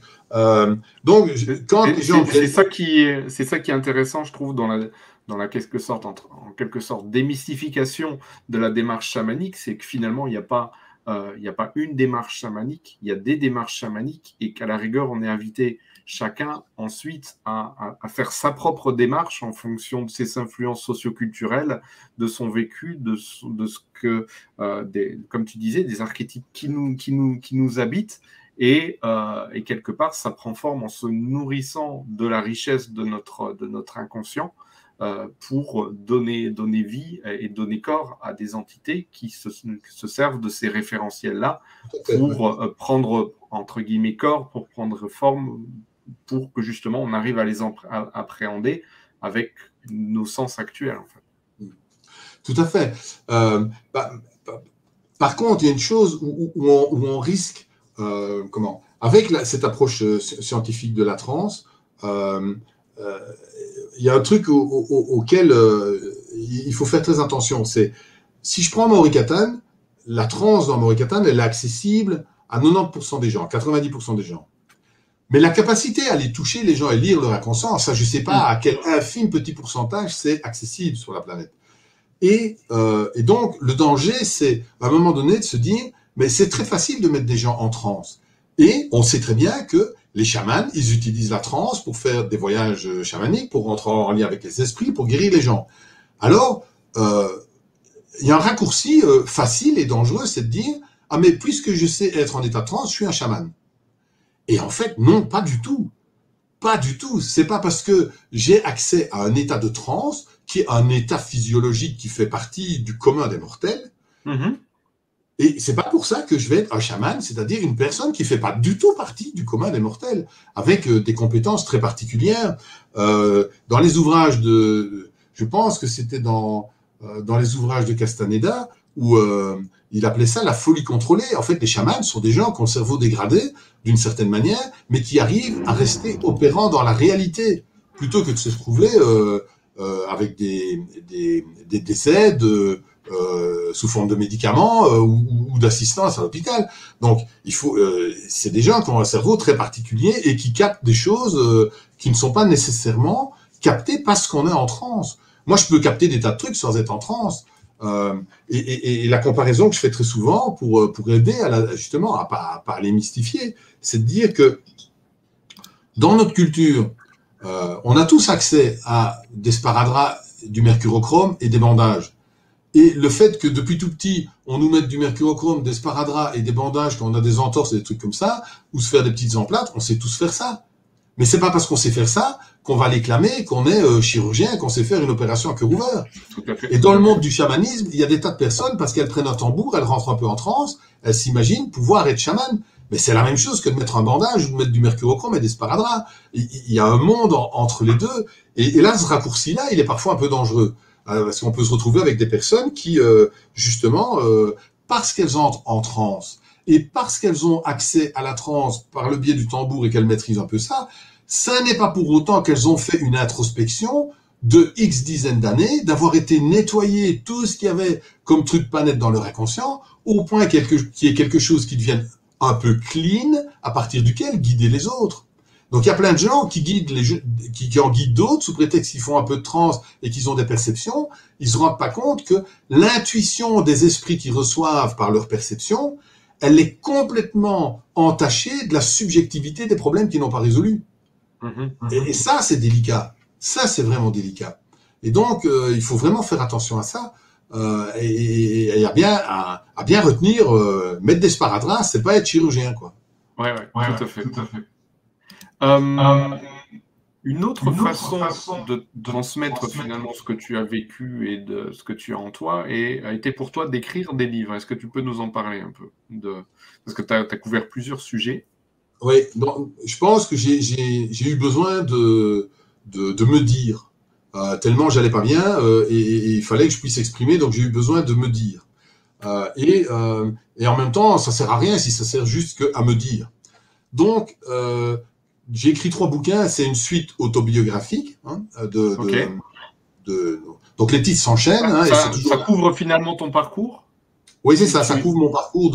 quand les gens... C'est ça qui est intéressant, je trouve, dans la quelque sorte, en quelque sorte, démystification de la démarche chamanique, c'est que finalement, il n'y a pas une démarche chamanique, il y a des démarches chamaniques et qu'à la rigueur, on est invité chacun ensuite à faire sa propre démarche en fonction de ses influences socioculturelles, de son vécu, de ce que, comme tu disais, des archétypes qui nous habitent. Et quelque part, ça prend forme en se nourrissant de la richesse de notre inconscient pour donner vie et donner corps à des entités qui se servent de ces référentiels-là pour prendre, entre guillemets, corps, pour prendre forme, pour que justement on arrive à les appréhender avec nos sens actuels, en fait. Tout à fait. Par contre, il y a une chose où on risque, avec cette approche scientifique de la transe, il y a un truc auquel il faut faire très attention. C'est si je prends Morikatan, la transe dans Morikatan, elle est accessible à 90% des gens, 90% des gens. Mais la capacité à aller toucher les gens et lire leur inconscient, ça, je ne sais pas à quel infime petit pourcentage c'est accessible sur la planète. Et donc, le danger, c'est à un moment donné de se dire, mais c'est très facile de mettre des gens en transe. Et on sait très bien que les chamans, ils utilisent la transe pour faire des voyages chamaniques, pour rentrer en lien avec les esprits, pour guérir les gens. Alors, il y a un raccourci facile et dangereux, c'est de dire « Ah, mais puisque je sais être en état de transe, je suis un chaman. » Et en fait, non, pas du tout. Pas du tout. C'est pas parce que j'ai accès à un état de transe, qui est un état physiologique qui fait partie du commun des mortels, et c'est pas pour ça que je vais être un chaman, c'est-à-dire une personne qui fait pas du tout partie du commun des mortels, avec des compétences très particulières. Dans les ouvrages je pense que c'était dans les ouvrages de Castaneda, où il appelait ça la folie contrôlée. En fait, les chamans sont des gens qui ont le cerveau dégradé d'une certaine manière, mais qui arrivent à rester opérants dans la réalité, plutôt que de se trouver avec des aides sous forme de médicaments ou d'assistance à l'hôpital. Donc, c'est des gens qui ont un cerveau très particulier et qui captent des choses qui ne sont pas nécessairement captées parce qu'on est en transe. Moi, je peux capter des tas de trucs sans être en transe. Et la comparaison que je fais très souvent pour aider justement à pas les mystifier, c'est de dire que dans notre culture, on a tous accès à des sparadraps, du mercurochrome et des bandages. Et le fait que depuis tout petit, on nous mette du mercurochrome, des sparadraps et des bandages quand on a des entorses et des trucs comme ça, ou se faire des petites emplâtres, on sait tous faire ça. Mais c'est pas parce qu'on sait faire ça qu'on va les clamer, qu'on est chirurgien, qu'on sait faire une opération à cœur ouvert. Et dans le monde du chamanisme, il y a des tas de personnes, parce qu'elles prennent un tambour, elles rentrent un peu en transe, elles s'imaginent pouvoir être chaman. Mais c'est la même chose que de mettre un bandage ou de mettre du mercurochrome et des sparadraps. Il y a un monde entre les deux. Et là, ce raccourci-là, il est parfois un peu dangereux. Parce qu'on peut se retrouver avec des personnes qui, justement, parce qu'elles entrent en transe et parce qu'elles ont accès à la transe par le biais du tambour et qu'elles maîtrisent un peu ça, ça n'est pas pour autant qu'elles ont fait une introspection de X dizaines d'années, d'avoir été nettoyées tout ce qu'il y avait comme truc pas net dans leur inconscient, au point qu'il y ait quelque chose qui devienne un peu clean, à partir duquel guider les autres. Donc il y a plein de gens qui en guident d'autres sous prétexte qu'ils font un peu de transe et qu'ils ont des perceptions. Ils ne se rendent pas compte que l'intuition des esprits qu'ils reçoivent par leur perception, elle est complètement entachée de la subjectivité des problèmes qu'ils n'ont pas résolus. Et ça, c'est délicat. Ça, c'est vraiment délicat. Et donc, il faut vraiment faire attention à ça. Et à bien retenir, mettre des sparadraps, c'est pas être chirurgien, quoi. Ouais, tout à fait. Une autre façon de transmettre finalement ce que tu as vécu et de ce que tu as en toi a été pour toi d'écrire des livres. Est-ce que tu peux nous en parler un peu parce que tu as couvert plusieurs sujets. Oui, je pense que j'ai eu besoin de me dire, tellement j'allais pas bien et il fallait que je puisse exprimer, donc j'ai eu besoin de me dire. Et en même temps, ça sert à rien si ça sert juste à me dire. Donc, j'ai écrit 3 bouquins, c'est une suite autobiographique. Donc les titres s'enchaînent. Ça couvre finalement ton parcours ? Oui, c'est ça, ça couvre mon parcours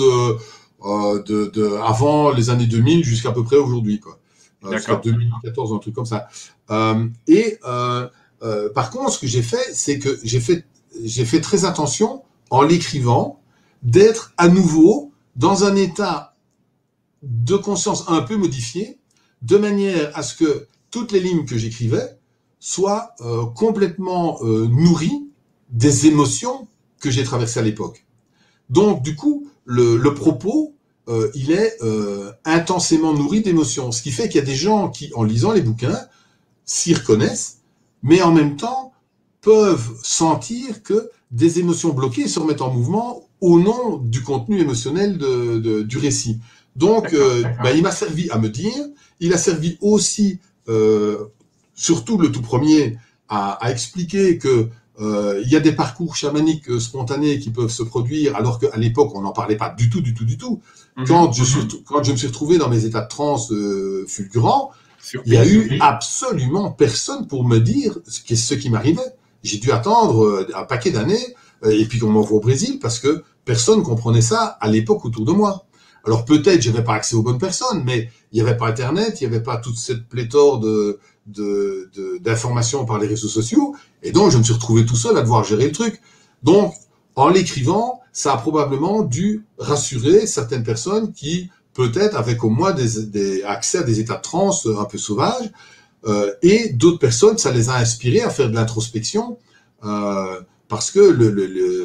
avant les années 2000 jusqu'à peu près aujourd'hui, quoi. Jusqu'à 2014, un truc comme ça. Par contre, ce que j'ai fait, c'est que j'ai fait très attention, en l'écrivant, d'être à nouveau dans un état de conscience un peu modifié, de manière à ce que toutes les lignes que j'écrivais soient complètement nourries des émotions que j'ai traversées à l'époque. Donc, du coup, le propos, il est intensément nourri d'émotions. Ce qui fait qu'il y a des gens qui, en lisant les bouquins, s'y reconnaissent, mais en même temps peuvent sentir que des émotions bloquées se remettent en mouvement au nom du contenu émotionnel du récit. Donc, il m'a servi à me dire, il a servi aussi, surtout le tout premier, à expliquer que il y a des parcours chamaniques spontanés qui peuvent se produire, alors qu'à l'époque, on n'en parlait pas du tout. Quand je me suis retrouvé dans mes états de transe fulgurants, il y a eu absolument personne pour me dire ce qui m'arrivait. J'ai dû attendre un paquet d'années, et puis qu'on m'envoie au Brésil, parce que personne comprenait ça à l'époque autour de moi. Alors peut-être j'avais pas accès aux bonnes personnes, mais il n'y avait pas Internet, il n'y avait pas toute cette pléthore d'informations par les réseaux sociaux, et donc je me suis retrouvé tout seul à devoir gérer le truc. Donc, en l'écrivant, ça a probablement dû rassurer certaines personnes qui, peut-être, avaient comme moi accès à des états de transe un peu sauvages, et d'autres personnes, ça les a inspirés à faire de l'introspection, parce que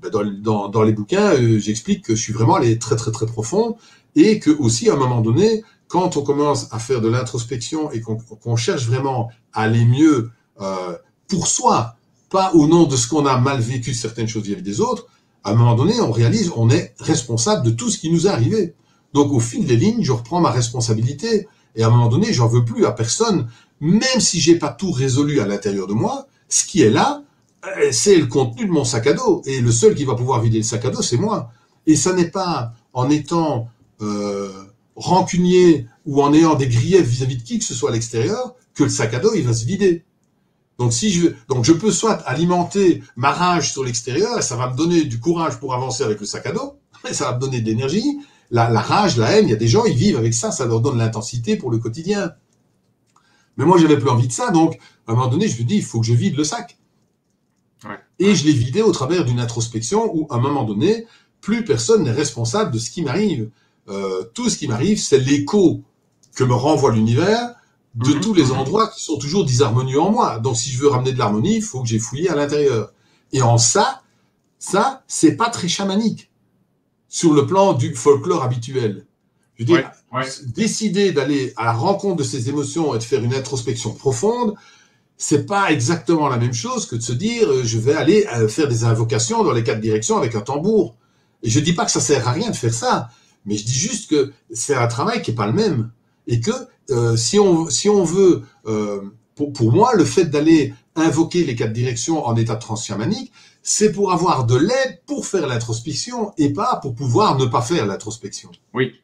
dans les bouquins, j'explique que je suis vraiment allé très, très, très profond et que aussi, à un moment donné, quand on commence à faire de l'introspection et qu'on cherche vraiment à aller mieux pour soi, pas au nom de ce qu'on a mal vécu certaines choses vis-à-vis des autres, à un moment donné, on réalise on est responsable de tout ce qui nous est arrivé. Donc, au fil des lignes, je reprends ma responsabilité. Et à un moment donné, j'en veux plus à personne, même si j'ai pas tout résolu à l'intérieur de moi. Ce qui est là, c'est le contenu de mon sac à dos. Et le seul qui va pouvoir vider le sac à dos, c'est moi. Et ça n'est pas en étant rancunier ou en ayant des griefs vis-à-vis de qui que ce soit à l'extérieur que le sac à dos, il va se vider. Donc, je peux soit alimenter ma rage sur l'extérieur, et ça va me donner du courage pour avancer avec le sac à dos, et ça va me donner de l'énergie. La rage, la haine, il y a des gens, ils vivent avec ça, ça leur donne l'intensité pour le quotidien. Mais moi, j'avais plus envie de ça, donc, à un moment donné, je me dis, il faut que je vide le sac. Ouais. Et je l'ai vidé au travers d'une introspection où, à un moment donné, plus personne n'est responsable de ce qui m'arrive. Tout ce qui m'arrive, c'est l'écho que me renvoie l'univers de tous les endroits qui sont toujours disharmonieux en moi. Donc, si je veux ramener de l'harmonie, il faut que j'ai fouillé à l'intérieur. Et en ça, c'est pas très chamanique sur le plan du folklore habituel. Je veux dire, décider d'aller à la rencontre de ses émotions et de faire une introspection profonde, c'est pas exactement la même chose que de se dire je vais aller faire des invocations dans les 4 directions avec un tambour. Et je dis pas que ça sert à rien de faire ça, mais je dis juste que c'est un travail qui est pas le même. Et que si on veut, pour moi, le fait d'aller invoquer les 4 directions en état de transe chamanique, c'est pour avoir de l'aide pour faire l'introspection et pas pour pouvoir ne pas faire l'introspection. Oui.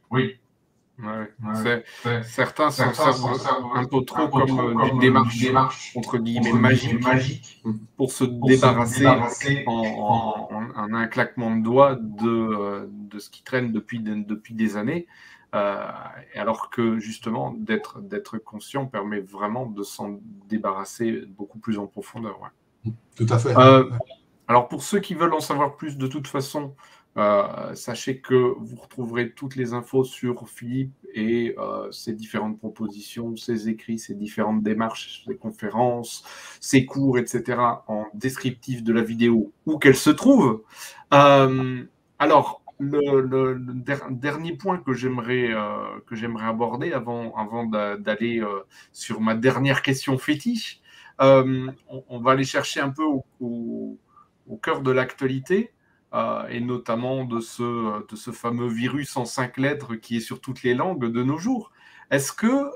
Certains s'en servent un peu trop comme d'une démarche entre guillemets magique pour se débarrasser en un claquement de doigts de ce qui traîne depuis des années. Alors que justement d'être conscient permet vraiment de s'en débarrasser beaucoup plus en profondeur. Ouais. Tout à fait. Alors pour ceux qui veulent en savoir plus, de toute façon, sachez que vous retrouverez toutes les infos sur Philippe et ses différentes propositions, ses écrits, ses différentes démarches, ses conférences, ses cours, etc. en descriptif de la vidéo où qu'elle se trouve. Alors, le dernier point que j'aimerais aborder avant d'aller sur ma dernière question fétiche, on va aller chercher un peu au cœur de l'actualité, et notamment de ce fameux virus en 5 lettres qui est sur toutes les langues de nos jours. Est-ce que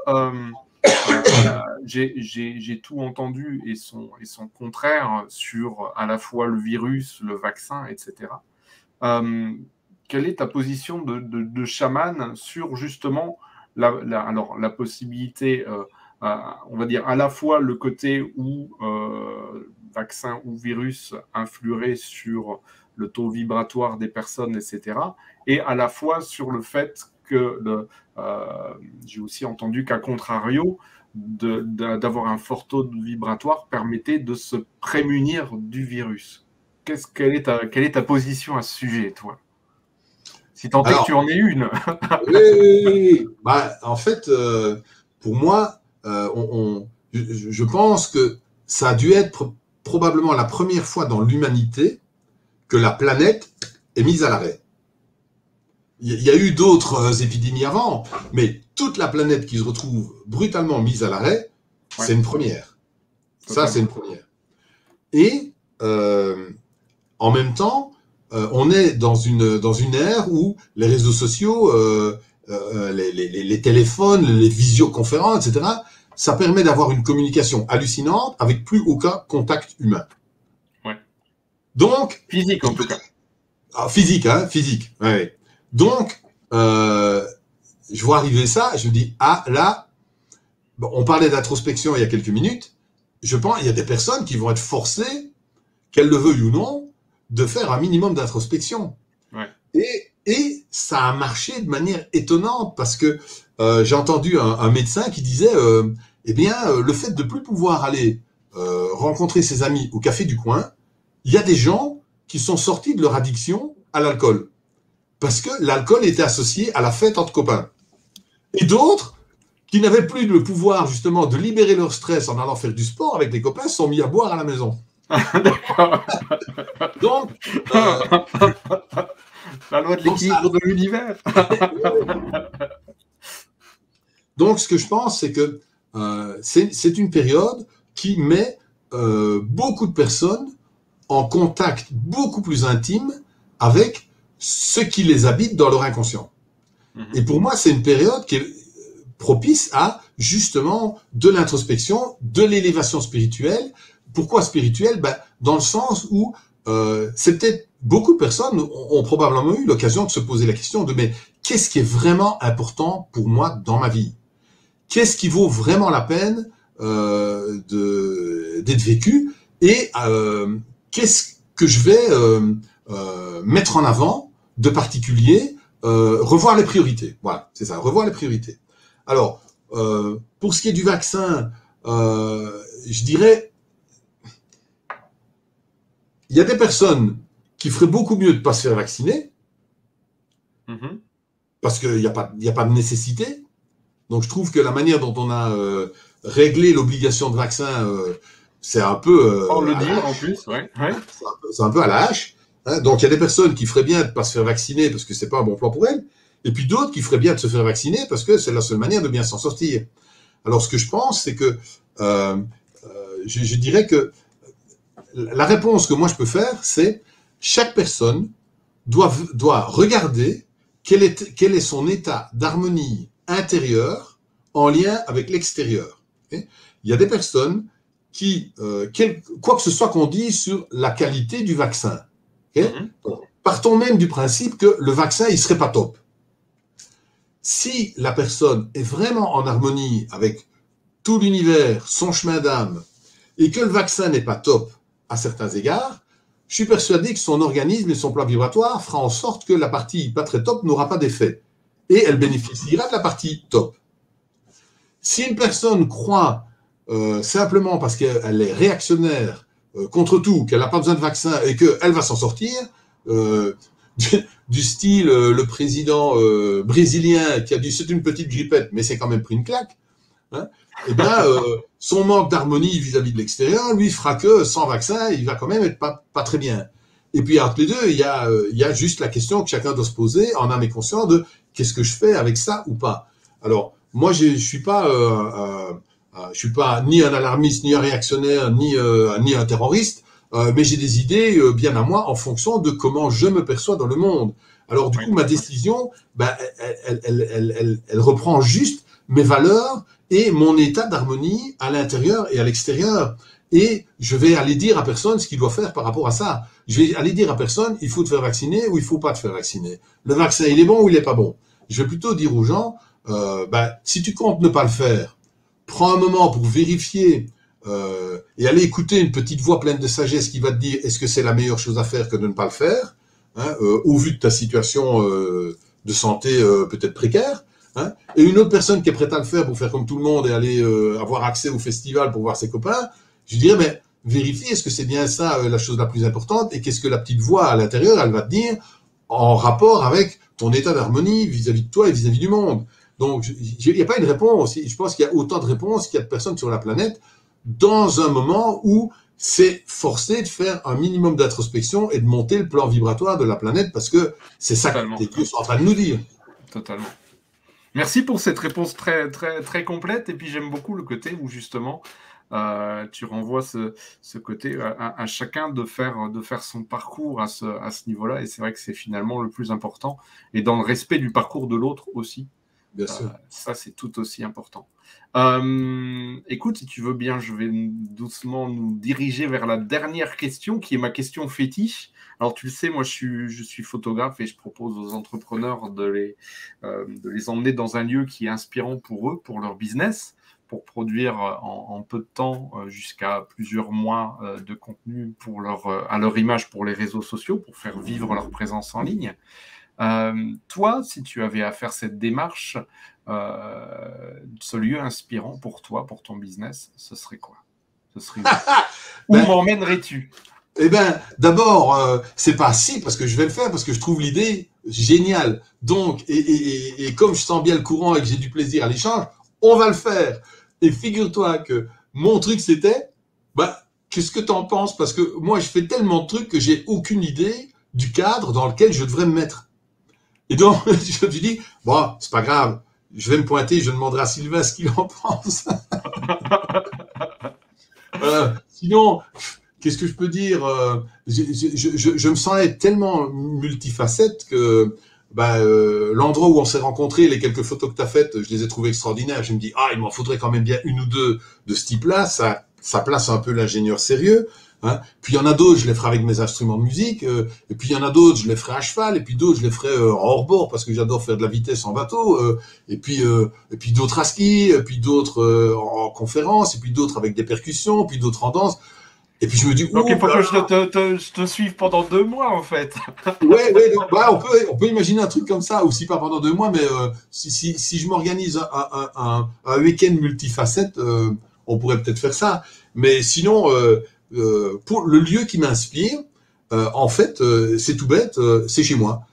j'ai tout entendu et son contraire sur à la fois le virus, le vaccin, etc. Quelle est ta position de chaman sur justement la possibilité, on va dire à la fois le côté où vaccin ou virus influerait sur le taux vibratoire des personnes, etc. Et à la fois sur le fait que j'ai aussi entendu qu'à contrario, d'avoir un fort taux vibratoire permettait de se prémunir du virus. Quelle est ta position à ce sujet, toi? Si tant est que tu en aies une. Oui. Bah, en fait, pour moi, je pense que ça a dû être probablement la première fois dans l'humanité que la planète est mise à l'arrêt. Il y a eu d'autres épidémies avant, mais toute la planète qui se retrouve brutalement mise à l'arrêt, c'est une première. Ça, c'est une première. Et en même temps, on est dans une ère où les réseaux sociaux, les téléphones, les visioconférences, etc., ça permet d'avoir une communication hallucinante avec plus aucun contact humain. Ouais. Donc, physique en tout cas. Physique, hein, physique. Ouais. Donc, je vois arriver ça, je me dis, là, bon, on parlait d'introspection il y a quelques minutes, je pense qu'il y a des personnes qui vont être forcées, qu'elles le veuillent ou non, de faire un minimum d'introspection. Ouais. Et ça a marché de manière étonnante parce que j'ai entendu un médecin qui disait le fait de plus pouvoir aller rencontrer ses amis au café du coin, il y a des gens qui sont sortis de leur addiction à l'alcool parce que l'alcool était associé à la fête entre copains. Et d'autres qui n'avaient plus le pouvoir justement de libérer leur stress en allant faire du sport avec les copains sont mis à boire à la maison. D'accord. Donc, euh, La loi de donc, ça- l'équilibre de l'univers. donc, ce que je pense, c'est que c'est une période qui met beaucoup de personnes en contact beaucoup plus intime avec ce qui les habite dans leur inconscient. Et pour moi, c'est une période qui est propice à justement de l'introspection, de l'élévation spirituelle. Pourquoi spirituelle? Dans le sens où c'est peut-être beaucoup de personnes ont probablement eu l'occasion de se poser la question de mais qu'est-ce qui est vraiment important pour moi dans ma vie? Qu'est-ce qui vaut vraiment la peine d'être vécu? Et qu'est-ce que je vais mettre en avant de particulier? Revoir les priorités. Voilà, c'est ça, revoir les priorités. Alors, pour ce qui est du vaccin, je dirais, il y a des personnes qui feraient beaucoup mieux de ne pas se faire vacciner, parce qu'il n'y a pas de nécessité. Donc, je trouve que la manière dont on a réglé l'obligation de vaccin, c'est un peu... On le dit en plus, ouais. C'est un peu à la hache. Hein. Donc, il y a des personnes qui feraient bien de ne pas se faire vacciner parce que c'est pas un bon plan pour elles. Et puis d'autres qui feraient bien de se faire vacciner parce que c'est la seule manière de bien s'en sortir. Alors, ce que je pense, c'est que je dirais que la réponse que moi je peux faire, c'est chaque personne doit regarder quel est son état d'harmonie intérieure en lien avec l'extérieur. Okay. Il y a des personnes qui, quoi que ce soit qu'on dise sur la qualité du vaccin, okay, partons même du principe que le vaccin, il serait pas top. Si la personne est vraiment en harmonie avec tout l'univers, son chemin d'âme, et que le vaccin n'est pas top à certains égards, je suis persuadé que son organisme et son plan vibratoire fera en sorte que la partie pas très top n'aura pas d'effet. Et elle bénéficiera de la partie top. Si une personne croit simplement parce qu'elle est réactionnaire contre tout, qu'elle n'a pas besoin de vaccin et qu'elle va s'en sortir, du style le président brésilien qui a dit c'est une petite grippette, mais c'est quand même pris une claque, hein, et bien son manque d'harmonie vis-à-vis de l'extérieur lui fera que sans vaccin, il va quand même être pas très bien. Et puis entre les deux, il y a juste la question que chacun doit se poser en âme et conscience de qu'est-ce que je fais avec ça ou pas. Alors moi je suis pas ni un alarmiste, ni un réactionnaire, ni un terroriste, mais j'ai des idées bien à moi en fonction de comment je me perçois dans le monde. Alors du coup, ma décision, elle reprend juste mes valeurs et mon état d'harmonie à l'intérieur et à l'extérieur. Et je vais aller dire à personne ce qu'il doit faire par rapport à ça. Je vais aller dire à personne, il faut te faire vacciner ou il faut pas te faire vacciner. Le vaccin, il est bon ou il est pas bon. Je vais plutôt dire aux gens, si tu comptes ne pas le faire, prends un moment pour vérifier et aller écouter une petite voix pleine de sagesse qui va te dire est-ce que c'est la meilleure chose à faire que de ne pas le faire, hein, au vu de ta situation de santé peut-être précaire, hein, et une autre personne qui est prête à le faire pour faire comme tout le monde et aller avoir accès au festival pour voir ses copains, je dirais mais vérifie est-ce que c'est bien ça la chose la plus importante et qu'est-ce que la petite voix à l'intérieur elle va te dire en rapport avec ton état d'harmonie vis-à-vis de toi et vis-à-vis du monde. Donc, il n'y a pas une réponse. Je pense qu'il y a autant de réponses qu'il y a de personnes sur la planète dans un moment où c'est forcé de faire un minimum d'introspection et de monter le plan vibratoire de la planète parce que c'est ça que les dieux sont en train de nous dire. Totalement. Merci pour cette réponse très, très, très complète. Et puis, j'aime beaucoup le côté où, justement, tu renvoies ce côté à chacun de faire son parcours à ce niveau-là. Et c'est vrai que c'est finalement le plus important. Et dans le respect du parcours de l'autre aussi. Bien sûr. Ça, c'est tout aussi important. Écoute, si tu veux bien, je vais doucement nous diriger vers la dernière question, qui est ma question fétiche. Alors, tu le sais, moi, je suis photographe et je propose aux entrepreneurs de les emmener dans un lieu qui est inspirant pour eux, pour leur business, pour produire en peu de temps, jusqu'à plusieurs mois de contenu à leur image pour les réseaux sociaux, pour faire vivre leur présence en ligne. Toi, si tu avais à faire cette démarche, ce lieu inspirant pour toi, pour ton business, ce serait quoi? Ce serait où m'emmènerais-tu? Eh bien, d'abord, c'est pas si, parce que je vais le faire, parce que je trouve l'idée géniale. Donc, et comme je sens bien le courant et que j'ai du plaisir à l'échange, on va le faire. Et figure-toi que mon truc, c'était, qu'est-ce que tu en penses? Parce que moi, je fais tellement de trucs que j'ai aucune idée du cadre dans lequel je devrais me mettre. Et donc, je me suis dit, bon, c'est pas grave, je vais me pointer, je demanderai à Sylvain ce qu'il en pense. Sinon, qu'est-ce que je peux dire? Je me sens être tellement multifacette que l'endroit où on s'est rencontrés, les quelques photos que tu as faites, je les ai trouvées extraordinaires. Je me dis, il m'en faudrait quand même bien une ou deux de ce type-là. Ça place un peu l'ingénieur sérieux. Hein. Puis il y en a d'autres, je les ferai avec mes instruments de musique. Et puis il y en a d'autres, je les ferai à cheval. Et puis d'autres, je les ferai en hors-bord parce que j'adore faire de la vitesse en bateau. Et puis d'autres à ski. Et puis d'autres en conférence. Et puis d'autres avec des percussions. Puis d'autres en danse. Et puis je me dis, donc il faut que je te suive pendant 2 mois, en fait. Ouais, on peut imaginer un truc comme ça, aussi pas pendant 2 mois, mais si je m'organise un week-end multifacette, on pourrait peut-être faire ça. Mais sinon, pour le lieu qui m'inspire, en fait, c'est tout bête, c'est chez moi.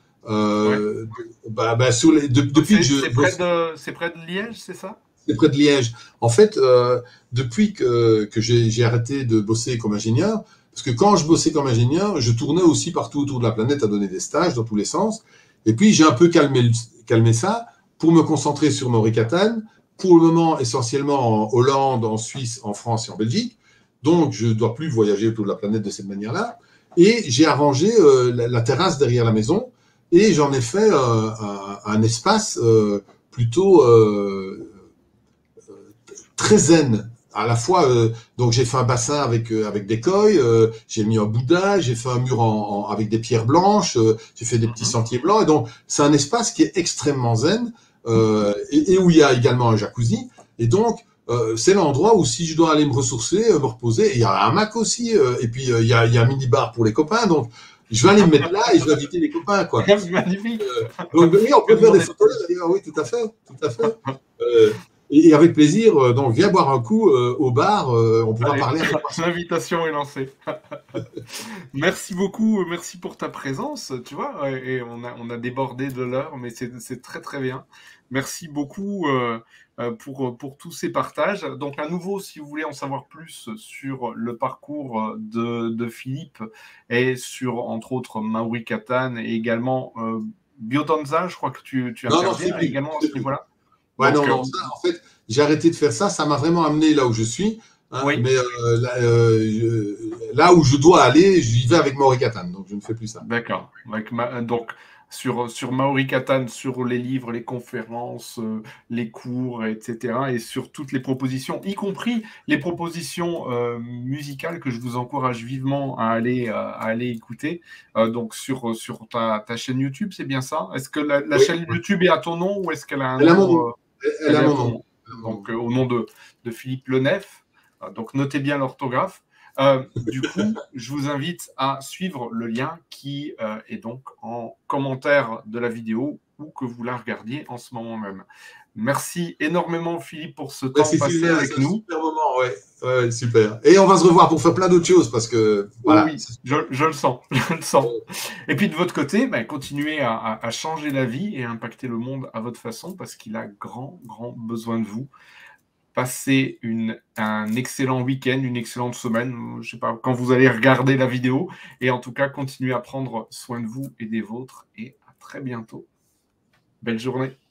Depuis que c'est près de Liège, c'est ça? c'est près de Liège. En fait, depuis que j'ai arrêté de bosser comme ingénieur, parce que quand je bossais comme ingénieur, je tournais aussi partout autour de la planète à donner des stages dans tous les sens. Et puis, j'ai un peu calmé ça pour me concentrer sur Maury Catane, pour le moment essentiellement en Hollande, en Suisse, en France et en Belgique. Donc, je ne dois plus voyager autour de la planète de cette manière-là. Et j'ai arrangé la terrasse derrière la maison et j'en ai fait un espace plutôt très zen. À la fois, donc j'ai fait un bassin avec des koi, j'ai mis un Bouddha, j'ai fait un mur avec des pierres blanches, j'ai fait des petits sentiers blancs. Et donc, c'est un espace qui est extrêmement zen et où il y a également un jacuzzi. Et donc, c'est l'endroit où si je dois aller me ressourcer, me reposer, il y a un hamac aussi, et puis il y a un mini-bar pour les copains. Donc, je vais aller me mettre là et je vais inviter les copains, quoi. Magnifique. Donc, oui, on peut faire des photos là, d'ailleurs. Oui, tout à fait, tout à fait. Et avec plaisir, donc viens boire un coup au bar, on pourra parler. L'invitation est lancée. Merci beaucoup, merci pour ta présence, tu vois, et on a débordé de l'heure, mais c'est très très bien. Merci beaucoup pour tous ces partages. Donc à nouveau, si vous voulez en savoir plus sur le parcours de Philippe et sur, entre autres, Maury Catane et également Biodanza, je crois que tu interviens également à ce niveau-là. Ouais, donc, non, ça, en fait, j'ai arrêté de faire ça. Ça m'a vraiment amené là où je suis. Hein, oui. Mais là où je dois aller, j'y vais avec Maury Catane. Donc, je ne fais plus ça. D'accord. Donc, sur Maury Catane, sur les livres, les conférences, les cours, etc. Et sur toutes les propositions, y compris les propositions musicales que je vous encourage vivement à aller écouter. Donc, sur ta chaîne YouTube, c'est bien ça? Est-ce que la chaîne YouTube est à ton nom ou est-ce qu'elle a un nom? Elle a mon nom. Donc, au nom de Philippe Lenef. Donc, notez bien l'orthographe. Du coup, je vous invite à suivre le lien qui est donc en commentaire de la vidéo ou que vous la regardiez en ce moment même. Merci énormément, Philippe, pour ce temps passé avec nous. Super moment, ouais, super. Et on va se revoir pour faire plein d'autres choses parce que voilà. Oui, je le sens, je le sens. Et puis de votre côté, continuez à changer la vie et à impacter le monde à votre façon parce qu'il a grand besoin de vous. Passez un excellent week-end, une excellente semaine, je sais pas, quand vous allez regarder la vidéo. Et en tout cas, continuez à prendre soin de vous et des vôtres. Et à très bientôt. Belle journée.